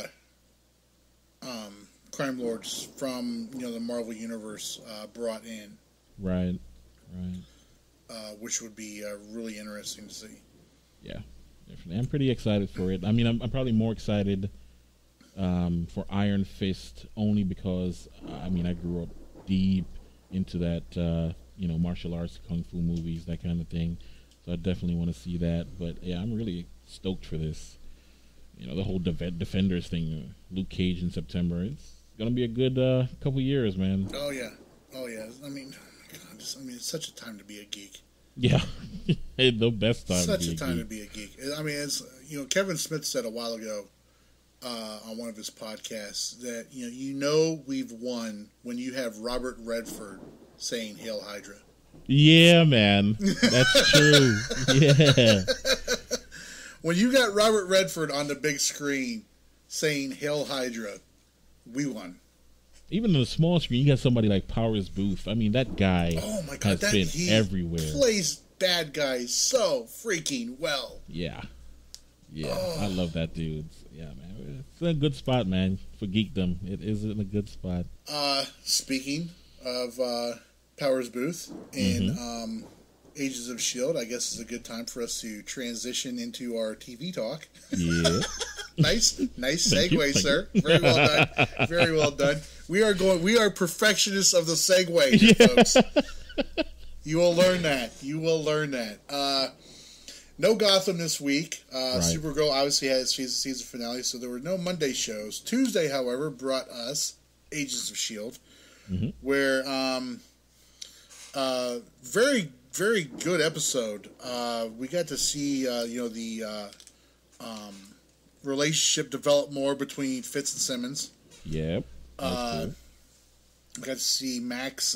crime lords from the Marvel Universe brought in. Right. Which would be really interesting to see. Yeah, definitely. I'm pretty excited for it. I mean, I'm probably more excited for Iron Fist only because I grew up deep into that. Martial arts, kung fu movies, that kind of thing. So I definitely want to see that. But yeah, I'm really stoked for this. The whole Defenders thing, Luke Cage in September. It's gonna be a good couple years, man. Oh yeah. I mean, God, it's such a time to be a geek. Yeah, the best time. Such a time to be a geek. I mean, it's Kevin Smith said a while ago on one of his podcasts that we've won when you have Robert Redford saying "Hail Hydra." Yeah, man, that's true. Yeah, when you got Robert Redford on the big screen saying "Hail Hydra," we won. Even on the small screen, you got somebody like Powers Booth. I mean, that guy has been everywhere. Plays bad guys so freaking well. Yeah. I love that dude. Yeah, man, it's in a good spot, man, for geekdom. It is in a good spot. Speaking of Powers Booth in Agents of S.H.I.E.L.D., I guess is a good time for us to transition into our TV talk. Yeah. Nice segue, sir. Very well done. Very well done. We are perfectionists of the segue, folks. You will learn that. No Gotham this week. Right. Supergirl obviously had its season finale, so there were no Monday shows. Tuesday, however, brought us Agents of S.H.I.E.L.D., where very, very good episode. We got to see the relationship develop more between Fitz and Simmons. Yep. Cool. We got to see Max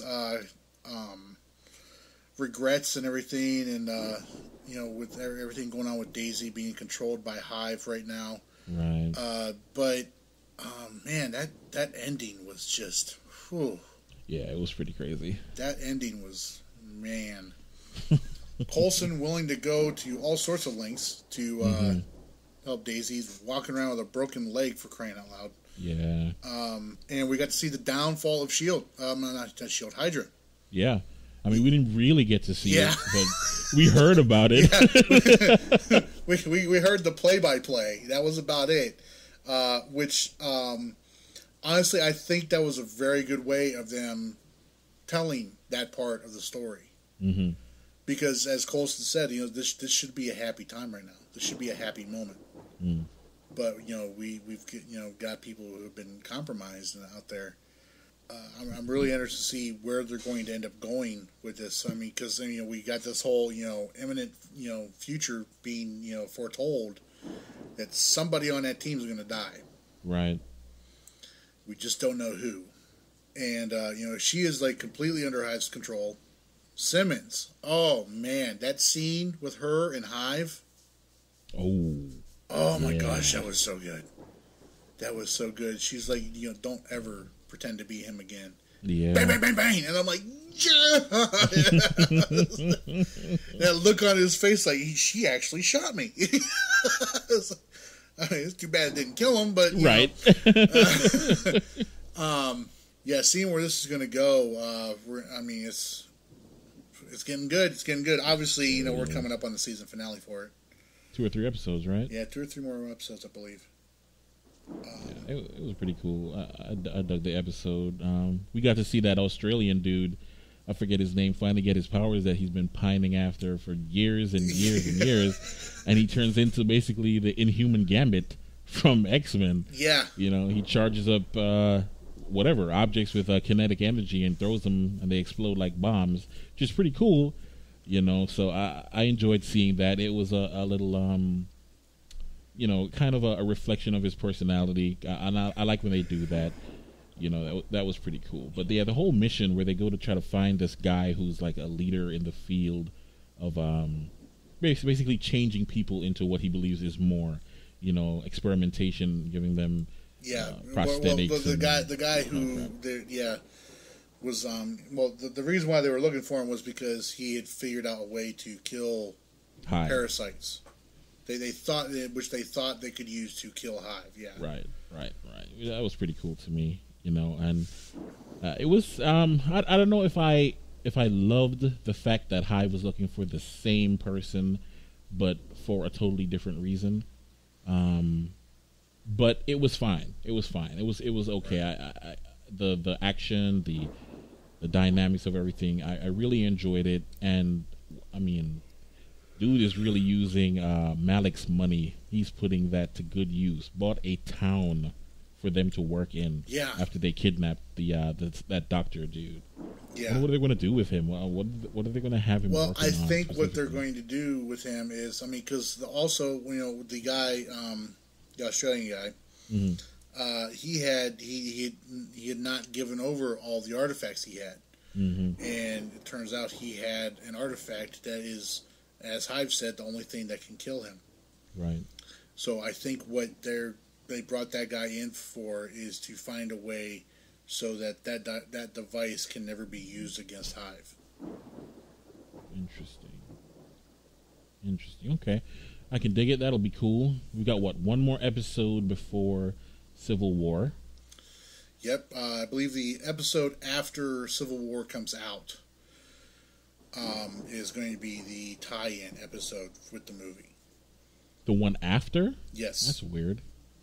regrets and everything, and with everything going on with Daisy being controlled by Hive right now. Right. But man, that ending was just, whew. Yeah, it was pretty crazy. That ending was, man. Coulson willing to go to all sorts of lengths to help Daisy. He's walking around with a broken leg, for crying out loud. Yeah. And we got to see the downfall of S.H.I.E.L.D. Not S.H.I.E.L.D., Hydra. Yeah. I mean, we didn't really get to see it, but we heard about it. Yeah. we heard the play-by-play. That was about it. Which, honestly, I think that was a very good way of them telling that part of the story. Mm-hmm. Because, as Coulson said, this should be a happy time right now. This should be a happy moment. Mm. But we've got people who have been compromised out there. I'm really interested to see where they're going to end up going with this. I mean, because we got this whole imminent future being foretold that somebody on that team is going to die. Right. We just don't know who. And she is like completely under Hive's control. Simmons, oh man, that scene with her and Hive. Oh my gosh, that was so good. That was so good. She's like, don't ever pretend to be him again. Yeah. Bang, bang, bang, bang. And I'm like, yeah. That look on his face, like, she actually shot me. I mean, it's too bad it didn't kill him, but, right. Yeah, seeing where this is going to go, it's getting good. It's getting good. Obviously, we're coming up on the season finale for it. 2 or 3 episodes, right? Yeah, 2 or 3 more episodes, I believe. It was pretty cool. I dug the episode. We got to see that Australian dude, I forget his name, finally get his powers that he's been pining after for years and years and years, and he turns into basically the Inhuman Gambit from X-Men. Yeah. He charges up whatever objects with kinetic energy and throws them, and they explode like bombs, which is pretty cool. So I enjoyed seeing that. It was a little kind of a reflection of his personality. I like when they do that. That was pretty cool. But yeah, the whole mission where they go to try to find this guy who's like a leader in the field of basically changing people into what he believes is more, experimentation, giving them prosthetics. Well, the guy who was the reason why they were looking for him was because he had figured out a way to kill parasites. They thought they could use to kill Hive. Yeah. Right. That was pretty cool to me, and it was. I don't know if I loved the fact that Hive was looking for the same person, but for a totally different reason. But it was fine. It was okay. Right. The action, the dynamics of everything, I really enjoyed it, and I mean, dude is really using Malik's money. He's putting that to good use. Bought a town for them to work in. Yeah. After they kidnapped that doctor dude. Yeah. What are they going to do with him? What are they going to have him? Well, I think what they're going to do with him is, because also the guy, the Australian guy, mm-hmm. He had not given over all the artifacts he had, mm-hmm. and it turns out he had an artifact that is, as Hive said, the only thing that can kill him. Right. So I think what they brought that guy in for is to find a way so that device can never be used against Hive. Interesting. Okay, I can dig it. That'll be cool. We got one more episode before Civil War. Yep, I believe the episode after Civil War comes out is going to be the tie-in episode with the movie. The one after? Yes. That's weird.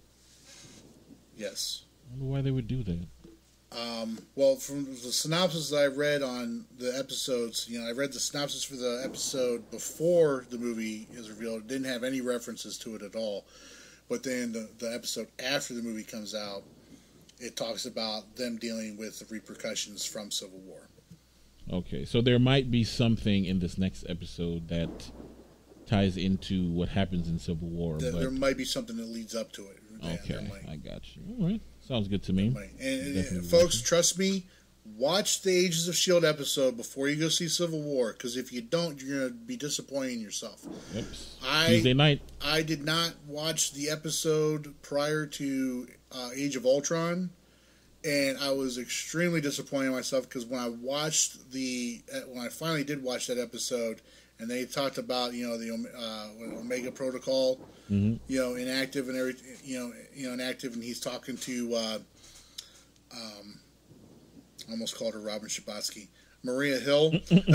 Yes. I wonder why they would do that. Well, from the synopsis I read on the episodes, I read the synopsis for the episode before the movie is revealed. It didn't have any references to it at all. But then the episode after the movie comes out, it talks about them dealing with the repercussions from Civil War. Okay, so there might be something in this next episode that ties into what happens in Civil War. There might be something that leads up to it. Okay, I got you. All right, sounds good to me. And folks, trust me, watch the Agents of S.H.I.E.L.D. episode before you go see Civil War, because if you don't, you're going to be disappointing yourself. Yep. Tuesday night. I did not watch the episode prior to Age of Ultron, and I was extremely disappointed in myself, because when I finally did watch that episode, and they talked about the Omega Protocol, mm-hmm. Inactive and everything, inactive, and he's talking to I almost called her Robin Scherbatsky, Maria Hill.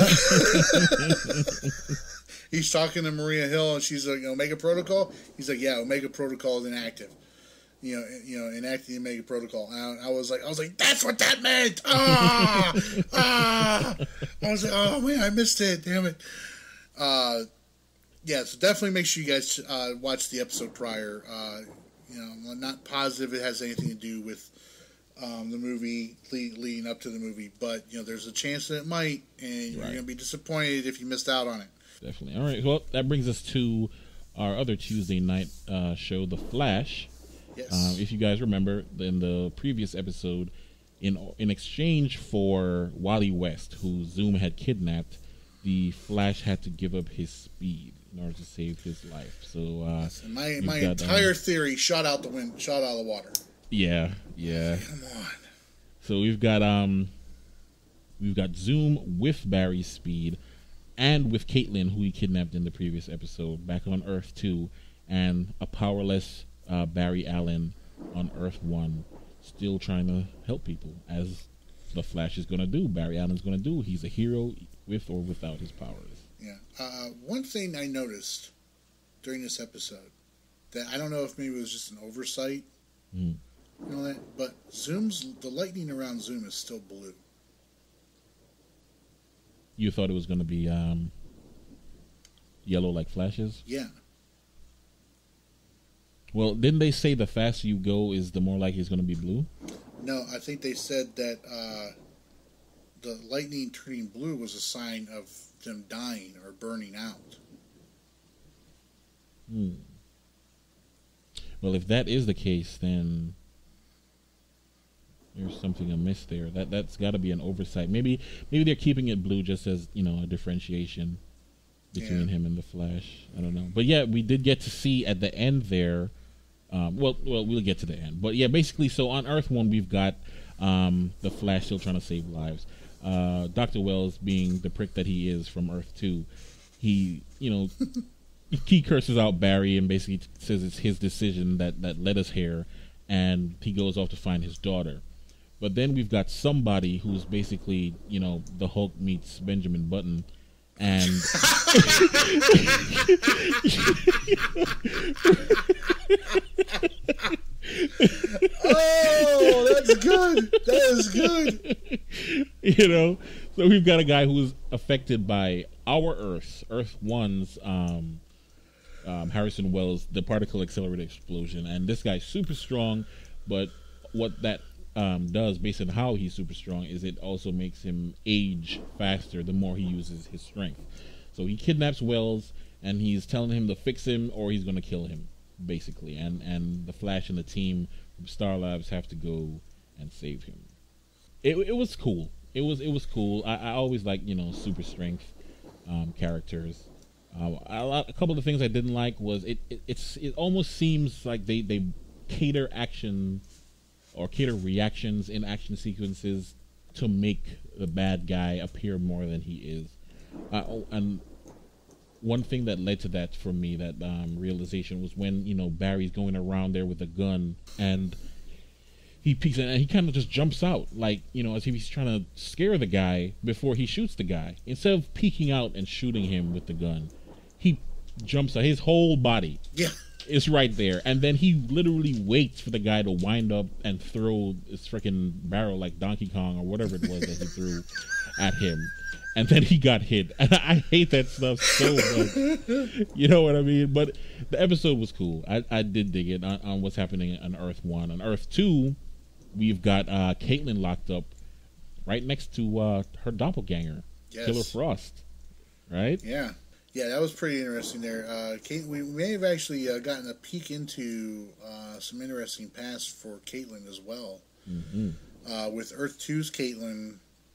He's talking to Maria Hill, and she's like, Omega Protocol. He's like, yeah, Omega Protocol is inactive. Enacting the Omega Protocol. And I was like, that's what that meant. I was like, oh man, I missed it. Damn it. Yeah, so definitely make sure you guys watch the episode prior. I'm not positive it has anything to do with the movie leading up to the movie, but there's a chance that it might, and you're going to be disappointed if you missed out on it. Definitely. All right. Well, that brings us to our other Tuesday night show, The Flash. Yes. If you guys remember, in the previous episode, in exchange for Wally West, who Zoom had kidnapped, the Flash had to give up his speed in order to save his life. So my entire theory shot out the water. Yeah. Come on. So we've got Zoom with Barry's speed, and with Caitlin, who he kidnapped in the previous episode, back on Earth 2, and a powerless Barry Allen on Earth 1, still trying to help people, as the Flash is going to do. Barry Allen's going to do. He's a hero with or without his powers. Yeah. One thing I noticed during this episode that I don't know if maybe it was just an oversight, but the lightning around Zoom is still blue. You thought it was going to be yellow like Flash's? Yeah. Well, didn't they say the faster you go is the more likely it's going to be blue? No, I think they said that the lightning turning blue was a sign of them dying or burning out. Well, if that is the case, then there's something amiss there. That's got to be an oversight. Maybe they're keeping it blue just as a differentiation between him and the Flash. I don't know, but yeah, we did get to see at the end there. Well, we'll get to the end, but yeah, basically, so on Earth 1, we've got the Flash still trying to save lives. Dr. Wells, being the prick that he is from Earth 2, he he curses out Barry and basically says it's his decision that led us here, and he goes off to find his daughter. But then we've got somebody who's basically the Hulk meets Benjamin Button, and oh, that's good. That is good. So we've got a guy who's affected by our Earth 1's Harrison Wells, the particle accelerator explosion, and this guy's super strong. But what that does, based on how he's super strong, is it also makes him age faster the more he uses his strength. So he kidnaps Wells, and he's telling him to fix him or he's going to kill him, basically. And the Flash and the team from Star Labs have to go and save him. It was cool. It was cool. I always like super strength characters. A couple of the things I didn't like was it almost seems like they cater action or cater reactions in action sequences to make the bad guy appear more than he is. And one thing that led to that for me, that realization, was when Barry's going around there with a gun, and he peeks and he kind of just jumps out, like as if he's trying to scare the guy before he shoots the guy. Instead of peeking out and shooting him with the gun, he jumps out. His whole body is right there, and then he literally waits for the guy to wind up and throw his freaking barrel like Donkey Kong or whatever it was that he threw at him. And then he got hit. And I hate that stuff so much. You know what I mean? But the episode was cool. I did dig it on what's happening on Earth 1. On Earth 2, we've got Caitlin locked up right next to her doppelganger, Killer Frost. Right? Yeah. Yeah, that was pretty interesting there. We may have actually gotten a peek into some interesting past for Caitlin as well. Mm-hmm. With Earth 2's Caitlin,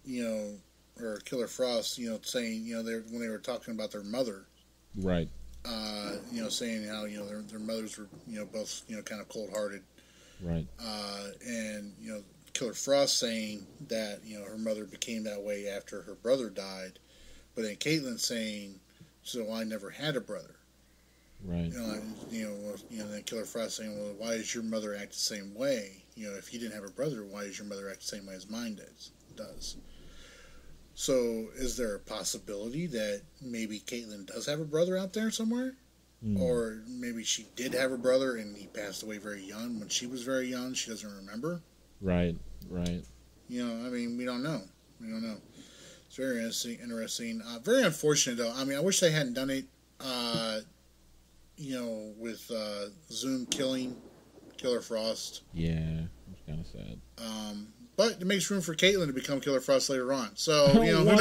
or Killer Frost, saying, when they were talking about their mother, right? Saying how their mothers were both kind of cold-hearted, right? And Killer Frost saying that her mother became that way after her brother died, but then Caitlin saying, "So I never had a brother." Right. Then Killer Frost saying, "Well, why does your mother act the same way? If you didn't have a brother, why does your mother act the same way as mine does?" So, is there a possibility that maybe Caitlyn does have a brother out there somewhere? Or maybe she did have a brother and he passed away very young. When she was very young, she doesn't remember. Right. You know, I mean, we don't know. It's very interesting. Very unfortunate, though. I mean, I wish they hadn't done it, you know, with Zoom killing Killer Frost. Yeah, it's kind of sad. But it makes room for Caitlyn to become Killer Frost later on. So, you know, who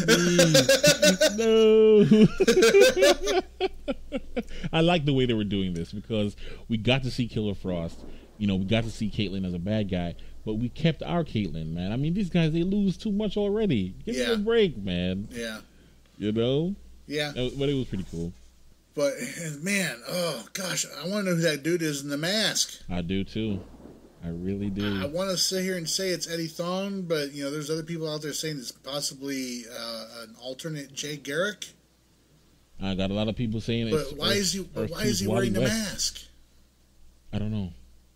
knows? No. I like the way they were doing this because we got to see Killer Frost. You know, we got to see Caitlyn as a bad guy, but we kept our Caitlyn, man. I mean, these guys, they lose too much already. Give them a break, man. Yeah. You know? Yeah. But it was pretty cool. But, man, oh, gosh, I want to know who that dude is in the mask. I do, too. I really do. I want to sit here and say it's Eddie Thawne, but, you know, there's other people out there saying it's possibly an alternate Jay Garrick. I got a lot of people saying it. But why is he wearing the mask? I don't know.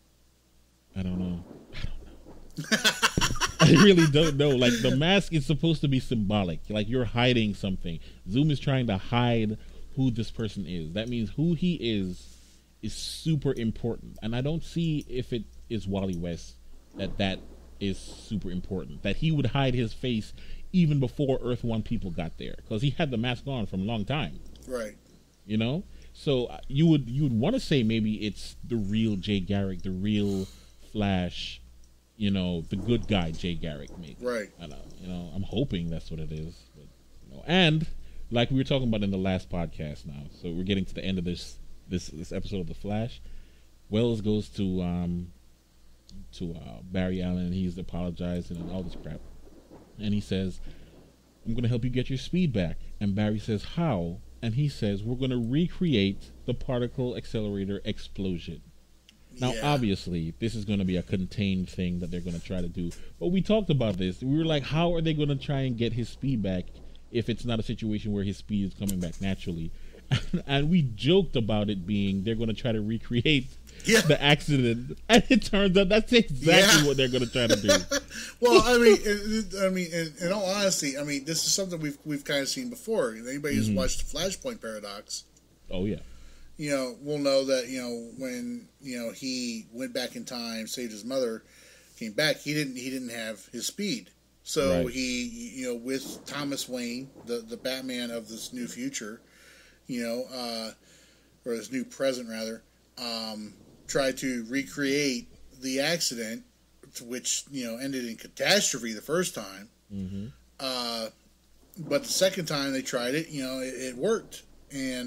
I really don't know. Like, the mask is supposed to be symbolic. Like, you're hiding something. Zoom is trying to hide who this person is. That means who he is super important. And I don't see if it is Wally West that is super important. That he would hide his face even before Earth One people got there. Because he had the mask on from a long time. Right. You know? So you would want to say maybe it's the real Jay Garrick, the real Flash, you know, the good guy Jay Garrick, maybe. Right. I know, you know, I'm hoping that's what it is. But, you know, and like we were talking about in the last podcast now, so we're getting to the end of this episode of The Flash. Wells goes to Barry Allen, and he's apologizing and all this crap. And he says, I'm going to help you get your speed back. And Barry says, how? And he says, we're going to recreate the particle accelerator explosion. Now, obviously, this is going to be a contained thing that they're going to try to do. But we talked about this. We were like, how are they going to try and get his speed back if it's not a situation where his speed is coming back naturally? And we joked about it being they're going to try to recreate the accident. And it turns out that's exactly what they're going to try to do. Well, I mean, in all honesty, I mean, this is something we've kind of seen before. Anybody who's watched the Flashpoint Paradox. Oh, yeah. You know, we'll know that, you know, when, you know, he went back in time, saved his mother, came back, he didn't have his speed. So he, you know, with Thomas Wayne, the Batman of this new future, you know, or this new present rather, tried to recreate the accident, which, you know, ended in catastrophe the first time. Mm-hmm. But the second time they tried it, you know, it worked. And,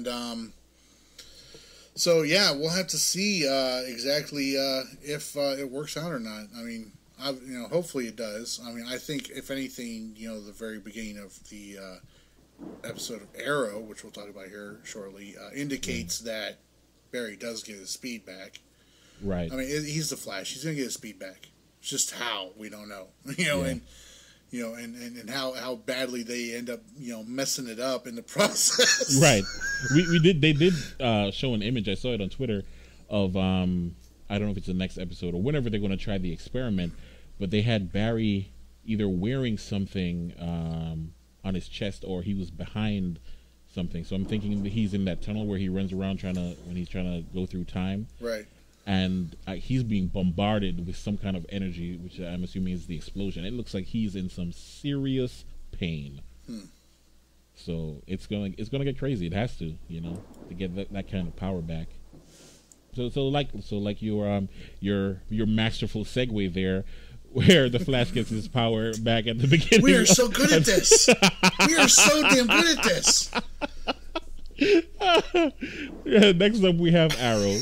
so yeah, we'll have to see exactly if it works out or not. I mean, you know, hopefully it does. I mean, I think if anything, you know, the very beginning of the episode of Arrow, which we'll talk about here shortly, indicates that Barry does get his speed back. Right. I mean, he's the Flash. He's going to get his speed back. It's just how we don't know. You know, and you know, and how badly they end up, you know, messing it up in the process. Right. They did show an image. I saw it on Twitter of I don't know if it's the next episode or whenever they're going to try the experiment, but they had Barry either wearing something on his chest or he was behind something. So I'm thinking that he's in that tunnel where he runs around when he's trying to go through time. Right. And he's being bombarded with some kind of energy, which I'm assuming is the explosion. It looks like he's in some serious pain. So it's gonna get crazy. It has to, you know, to get that kind of power back. So like your masterful segue there, where the Flash gets his power back at the beginning. We are so good at this. We are so damn good at this. Next up, we have Arrow.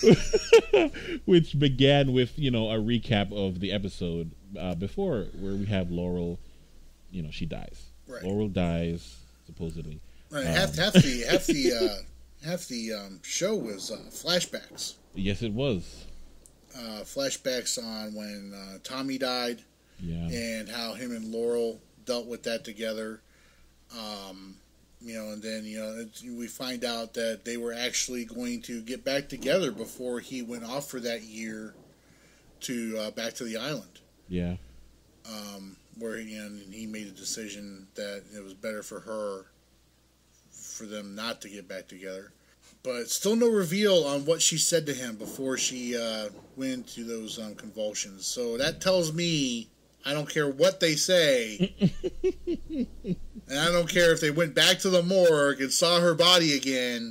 Which began with, you know, a recap of the episode before, where we have Laurel. You know, she dies. Right. Laurel dies supposedly. Right. Half the show was flashbacks. Yes, it was. Flashbacks on when Tommy died. Yeah. And how him and Laurel dealt with that together. You know, and then, you know, we find out that they were actually going to get back together before he went off for that year to back to the island. Yeah. where he made a decision that it was better for them not to get back together. But still no reveal on what she said to him before she went into those convulsions. So that tells me I don't care what they say. And I don't care if they went back to the morgue and saw her body again,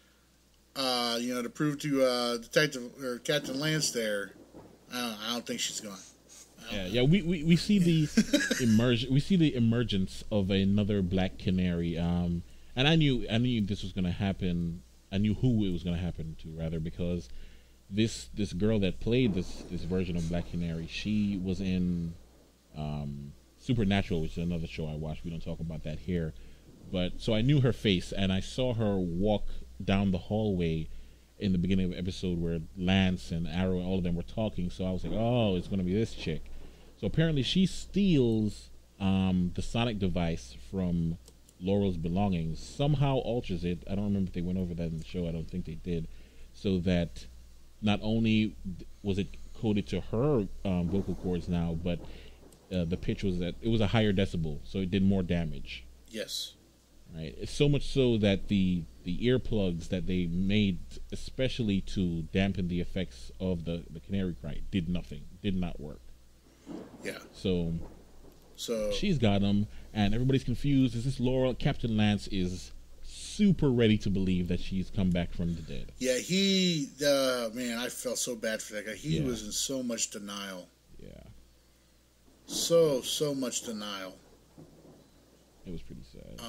to prove to Detective or Captain Lance there. I don't think she's gone. We see the emergence of another Black Canary. And I knew this was going to happen. I knew who it was going to happen to, rather, because this girl that played this version of Black Canary, she was in Supernatural, which is another show I watched. We don't talk about that here. But so I knew her face, and I saw her walk down the hallway in the beginning of the episode where Lance and Arrow and all of them were talking. So I was like, oh, it's going to be this chick. So apparently she steals the sonic device from Laurel's belongings, somehow alters it. I don't remember if they went over that in the show. I don't think they did. So that not only was it coded to her vocal cords now, but the pitch was that it was a higher decibel, so it did more damage. Yes. Right. It's so much so that the earplugs that they made especially to dampen the effects of the canary cry did nothing. Did not work. Yeah. So she's got them, and everybody's confused. Is this Laurel? Captain Lance is super ready to believe that she's come back from the dead. Yeah, man, I felt so bad for that guy. He was in so much denial. Yeah. So much denial. It was pretty sad.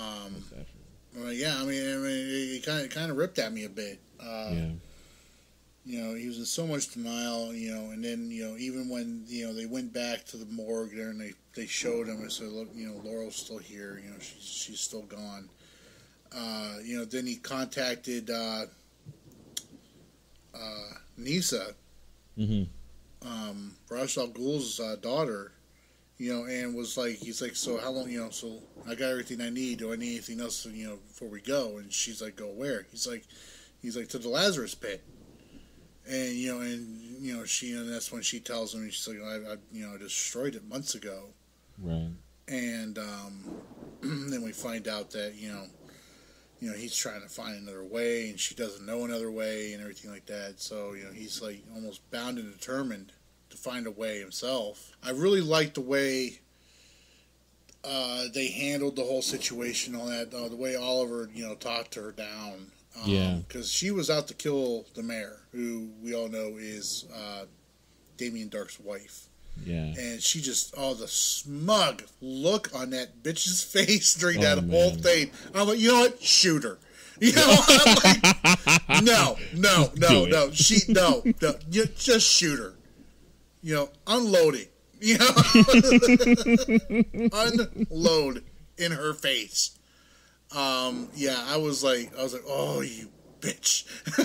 It kind of ripped at me a bit. He was in so much denial, and then, even when, they went back to the morgue there and they showed him and said, look, Laurel's still here, she's still gone. Then he contacted Nisa, Ra's al Ghul's daughter, and was like, he's like, so how long, so I got everything I need. Do I need anything else, before we go? And she's like, go where? He's like, to the Lazarus pit. And, and that's when she tells him, she's like, I destroyed it months ago. Right. And, then we find out that, he's trying to find another way, and she doesn't know another way and everything like that. So, he's like almost bound and determined to find a way himself. I really liked the way they handled the whole situation, all that, the way Oliver, talked her down. Because she was out to kill the mayor, who we all know is Damien Dark's wife. Yeah. And she just, the smug look on that bitch's face during that whole thing. I'm like, you know what? Shoot her. I'm like, no. You just shoot her. Unload it. Unload in her face. I was like, oh, you bitch.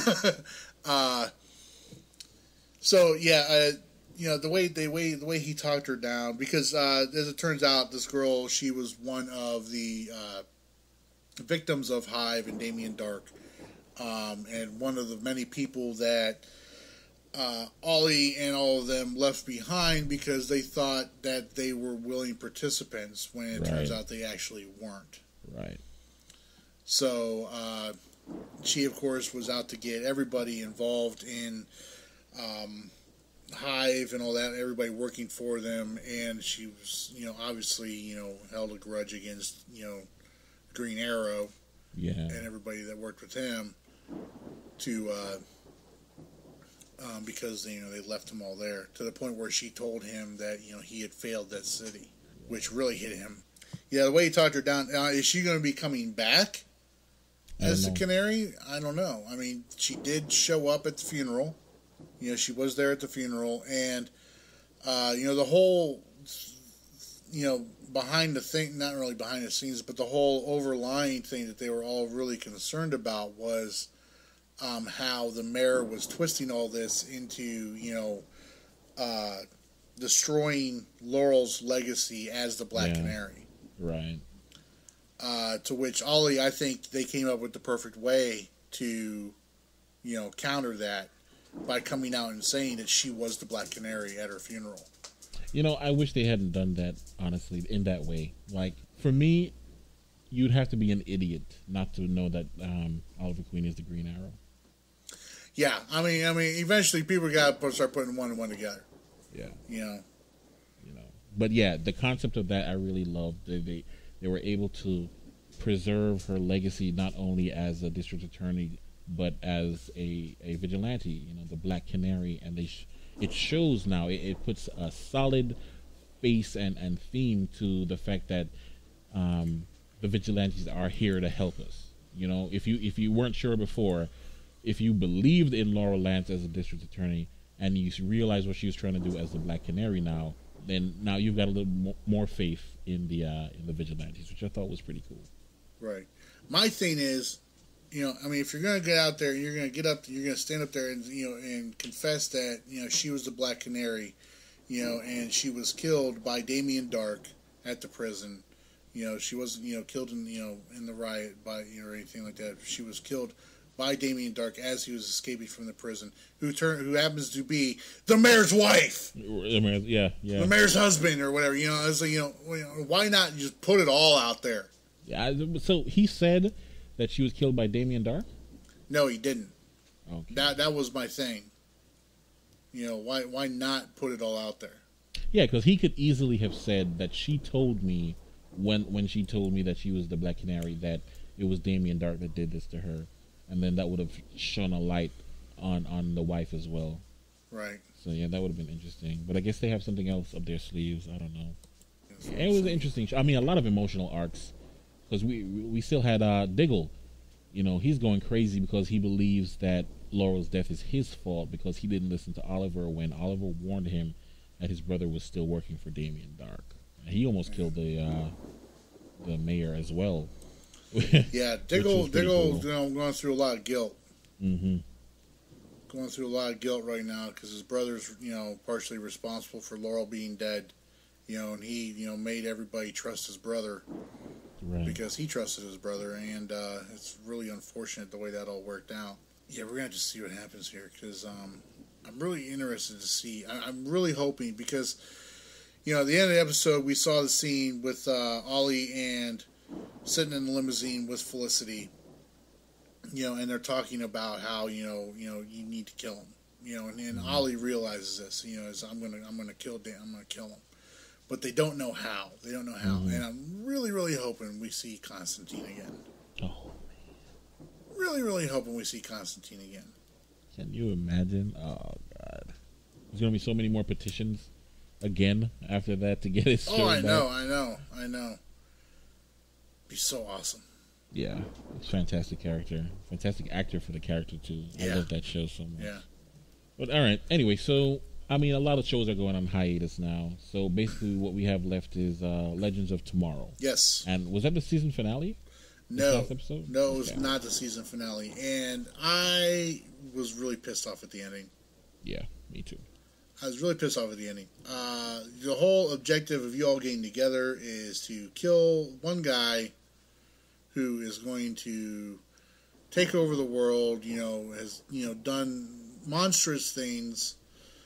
The way he talked her down, because as it turns out, this girl, she was one of the victims of Hive and Damien Dark, and one of the many people that Ollie and all of them left behind because they thought that they were willing participants, when it turns out they actually weren't. Right. So she, of course, was out to get everybody involved in Hive and all that, everybody working for them, and she was, obviously, held a grudge against, Green Arrow, and everybody that worked with him, to because they left him all there, to the point where she told him that he had failed that city, which really hit him. Yeah, the way he talked her down. Is she going to be coming back as the Canary? I don't know. I mean, she did show up at the funeral. She was there at the funeral, and the whole, behind the thing, not really behind the scenes, but the whole overlying thing that they were all really concerned about was how the mayor was twisting all this into, destroying Laurel's legacy as the Black Canary. Right. To which Ollie, I think they came up with the perfect way to, counter that by coming out and saying that she was the Black Canary at her funeral. I wish they hadn't done that, honestly, in that way. Like, for me, you'd have to be an idiot not to know that Oliver Queen is the Green Arrow. Yeah, I mean, eventually people got to start putting one and one together. Yeah. You know. But yeah, the concept of that I really loved. They were able to preserve her legacy not only as a district attorney but as a vigilante. The Black Canary, and it shows now. It puts a solid face and theme to the fact that the vigilantes are here to help us. If you weren't sure before, if you believed in Laurel Lance as a district attorney and you realize what she was trying to do as the Black Canary now, then now you've got a little more faith in the vigilantes, which I thought was pretty cool. Right. My thing is, if you're going to get out there, you're going to stand up there and and confess that she was the Black Canary, and she was killed by Damien Dark at the prison. She wasn't killed in the riot by or anything like that. She was killed by Damien Dark as he was escaping from the prison, who happens to be the mayor's wife. Yeah. The mayor's husband or whatever. It's like, why not just put it all out there? Yeah. So he said that she was killed by Damien Dark? No, he didn't. Okay. That was my thing. Why not put it all out there? Yeah, because he could easily have said that she told me when she told me that she was the Black Canary that it was Damien Dark that did this to her. And then that would have shone a light on the wife as well. Right. So, yeah, that would have been interesting. But I guess they have something else up their sleeves. I don't know. It was an interesting show. I mean, a lot of emotional arcs. Because we still had Diggle. He's going crazy because he believes that Laurel's death is his fault because he didn't listen to Oliver when Oliver warned him that his brother was still working for Damien Dark. He almost killed the mayor as well. Yeah, Diggle, cool. Going through a lot of guilt. Mm-hmm. Going through a lot of guilt right now because his brother's, partially responsible for Laurel being dead. And he, made everybody trust his brother. Right. Because he trusted his brother, and it's really unfortunate the way that all worked out. Yeah, we're going to have to see what happens here because I'm really interested to see. I'm really hoping because, at the end of the episode, we saw the scene with Ollie and sitting in the limousine with Felicity, and they're talking about how you need to kill him, and Ollie realizes this, is I'm gonna kill Dan, I'm gonna kill him, but they don't know how. And I'm really, really hoping we see Constantine again. Oh, really, really hoping we see Constantine again. Can you imagine? Oh God, there's gonna be so many more petitions again after that to get his. Oh, I know. Be so awesome. Yeah, it's fantastic character, fantastic actor for the character too. I love that show so much. Yeah. But all right, anyway, so I mean, a lot of shows are going on hiatus now. So basically, what we have left is Legends of Tomorrow. Yes. And was that the season finale? No, it was not the season finale, and I was really pissed off at the ending. Yeah, me too. I was really pissed off at the ending. The whole objective of you all getting together is to kill one guy who is going to take over the world, has, done monstrous things,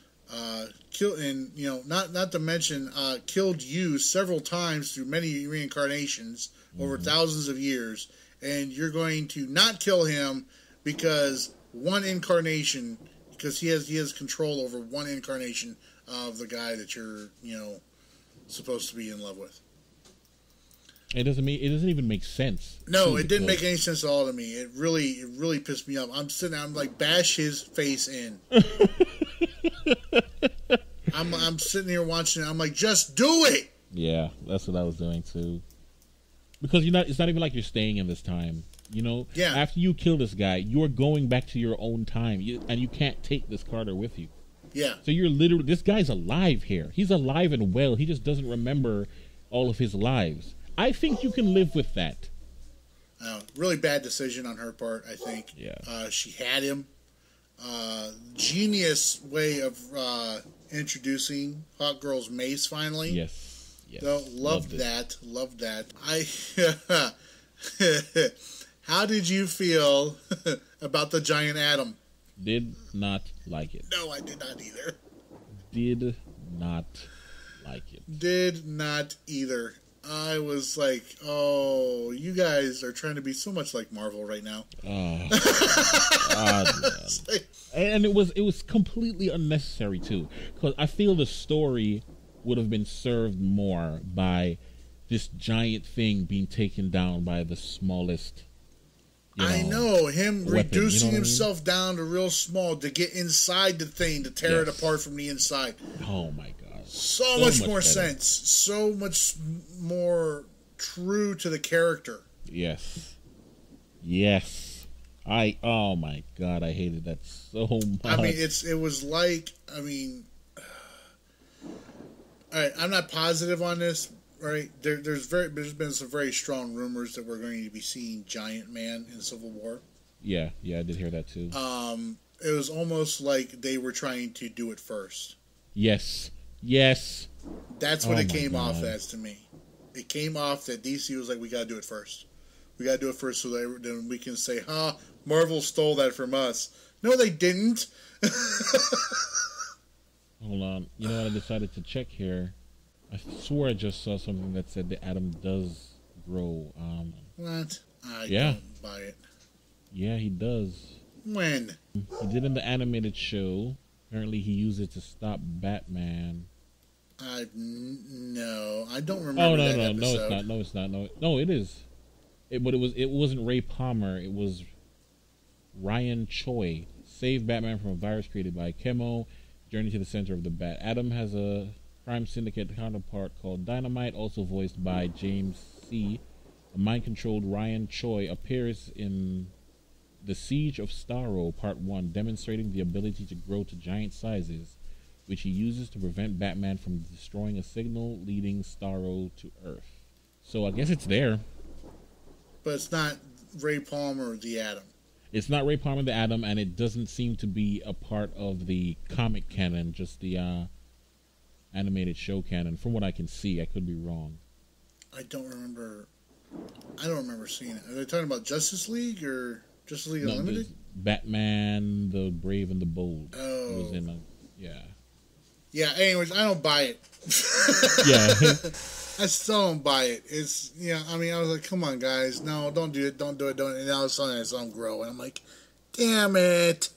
not to mention, killed you several times through many reincarnations over thousands of years, and you're going to not kill him because one incarnation, because he has control over one incarnation of the guy that you're, supposed to be in love with. It doesn't even make sense. No, it didn't make any sense at all to me. It really pissed me off. I'm like, bash his face in. I'm sitting here watching it. I'm like, just do it. Yeah, that's what I was doing too. Because it's not even like you're staying in this time. Yeah. After you kill this guy, you're going back to your own time, and you can't take this Carter with you. Yeah. So this guy's alive here. He's alive and well. He just doesn't remember all of his lives. I think you can live with that. Really bad decision on her part, I think. Yeah. She had him. Genius way of introducing Hot Girl's Mace finally. Yes. So, loved that. How did you feel about the giant atom? Did not like it. No, I did not either. Did not like it. Did not either. I was like, oh, you guys are trying to be so much like Marvel right now. Oh, God, and it was completely unnecessary too, because I feel the story would have been served more by this giant thing being taken down by the smallest. I know him weapon, reducing I himself mean? down to real small to get inside the thing to tear it apart from the inside. Oh my God! So much more better. sense. So much more true to the character. Yes. Oh my God, I hated that so much. I mean, it was like, I mean, all right, I'm not positive on this, right? There's been some very strong rumors that we're going to be seeing Giant Man in Civil War. Yeah, I did hear that too. It was almost like they were trying to do it first. Yes. That's what it came off as to me. It came off that DC was like, we got to do it first. We got to do it first so that then we can say, Marvel stole that from us. No, they didn't. Hold on. You know what? I decided to check here. I swore I just saw something that said the Atom does grow. What? I Yeah. don't buy it. Yeah, he does. When? He did in the animated show. Apparently, he used it to stop Batman. No, I don't remember that episode. No, it's not. No, it is. But it wasn't Ray Palmer. It was Ryan Choi. Saved Batman from a virus created by Chemo. Journey to the center of the Bat. Atom has a crime syndicate counterpart called Dynamite, also voiced by James C. A mind-controlled Ryan Choi appears in The Siege of Starro Part 1, demonstrating the ability to grow to giant sizes, which he uses to prevent Batman from destroying a signal leading Starro to Earth. So I guess it's there. But it's not Ray Palmer or the Atom. It's not Ray Palmer the Atom, and it doesn't seem to be a part of the comic canon, just the animated show canon. From what I can see, I could be wrong. I don't remember seeing it. Are they talking about Justice League or Justice League Unlimited? Batman, the Brave and the Bold. Oh. It was in Yeah, anyways, I don't buy it. Yeah. I still don't buy it. It's, I mean, I was like, come on, guys. No, don't do it. And now all of a sudden I saw him grow. And I'm like, damn it.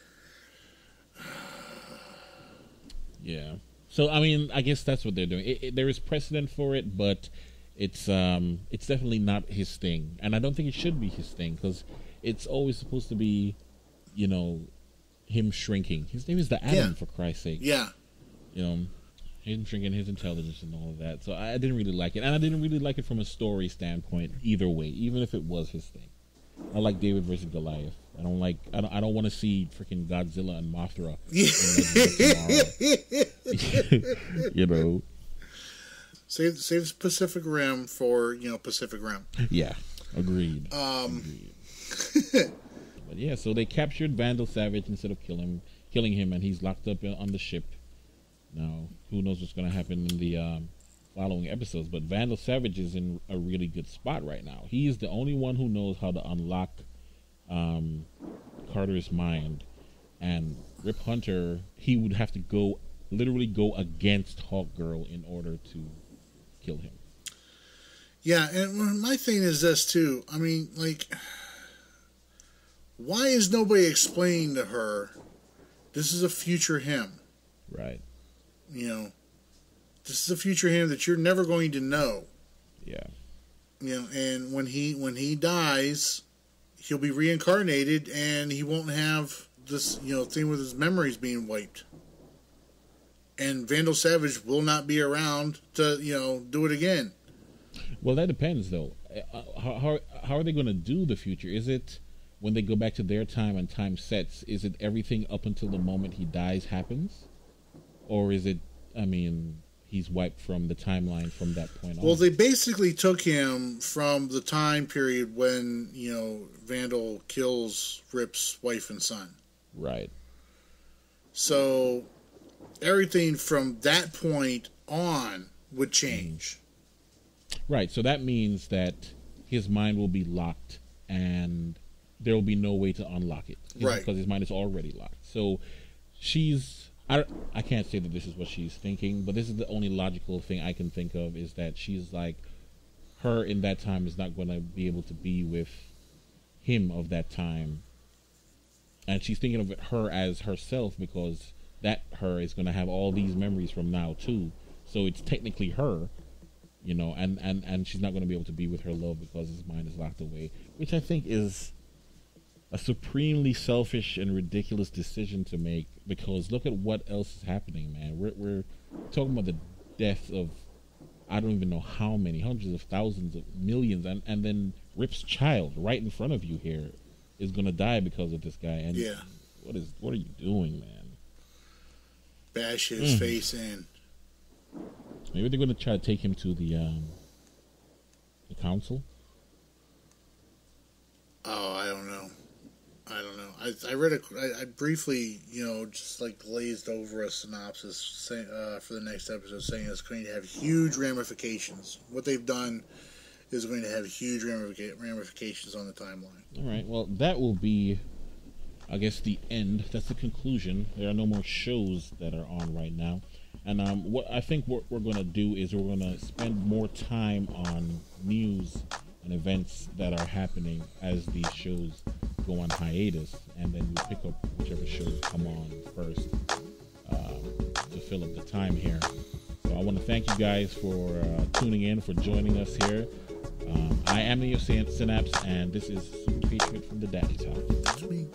Yeah. So, I mean, I guess that's what they're doing. There is precedent for it, but it's definitely not his thing. And I don't think it should be his thing, because it's always supposed to be, him shrinking. His name is the Atom, for Christ's sake. Yeah. Him shrinking, his intelligence and all of that. So I didn't really like it. And I didn't really like it from a story standpoint either way, even if it was his thing. I like David versus Goliath. I don't want to see freaking Godzilla and Mothra tomorrow. Save Pacific Rim for, Pacific Rim. Yeah. Agreed. But yeah, so they captured Vandal Savage instead of killing him, and he's locked up on the ship. Now, who knows what's going to happen in the following episodes, but Vandal Savage is in a really good spot right now. He is the only one who knows how to unlock Carter's mind, and Rip Hunter, he would have to literally go against Hawkgirl in order to kill him. Yeah, and my thing is this too. I mean, why is nobody explaining to her this is a future him? Right. This is a future him that you're never going to know. Yeah. And when he dies, he'll be reincarnated, and he won't have this, thing with his memories being wiped. And Vandal Savage will not be around to, do it again. Well, that depends, though. How are they going to do the future? Is it when they go back to their time and time sets? Is it everything up until the moment he dies happens? Or is it, he's wiped from the timeline from that point on? Well, they basically took him from the time period when, Vandal kills Rip's wife and son. Right. So everything from that point on would change. Right. So that means that his mind will be locked and there will be no way to unlock it. Right. Because his mind is already locked. So she's I can't say that this is what she's thinking, but this is the only logical thing I can think of, is that she's like, her in that time is not going to be able to be with him of that time, and she's thinking of her as herself, because that her is going to have all these memories from now too, so it's technically her, you know, and she's not going to be able to be with her love because his mind is locked away, which I think is a supremely selfish and ridiculous decision to make, because look at what else is happening, man. We're talking about the death of, I don't even know how many, hundreds of thousands of millions, and then Rip's child right in front of you here is gonna die because of this guy. And yeah, what are you doing, man? Bash his face in. Maybe they're gonna try to take him to the council. Oh, I don't know. I read I briefly, you know, just like glazed over a synopsis for the next episode, saying it's going to have huge ramifications. What they've done is going to have huge ramifications on the timeline. All right. Well, that will be, I guess, the end. That's the conclusion. There are no more shows that are on right now. And what I think what we're going to do is we're going to spend more time on news and events that are happening as these shows go on hiatus, and then we pick up whichever shows come on first to fill up the time here. So I want to thank you guys for tuning in, for joining us here. I am Neo Synapse, and this is Super Patriot from the Daddy's House. That's me.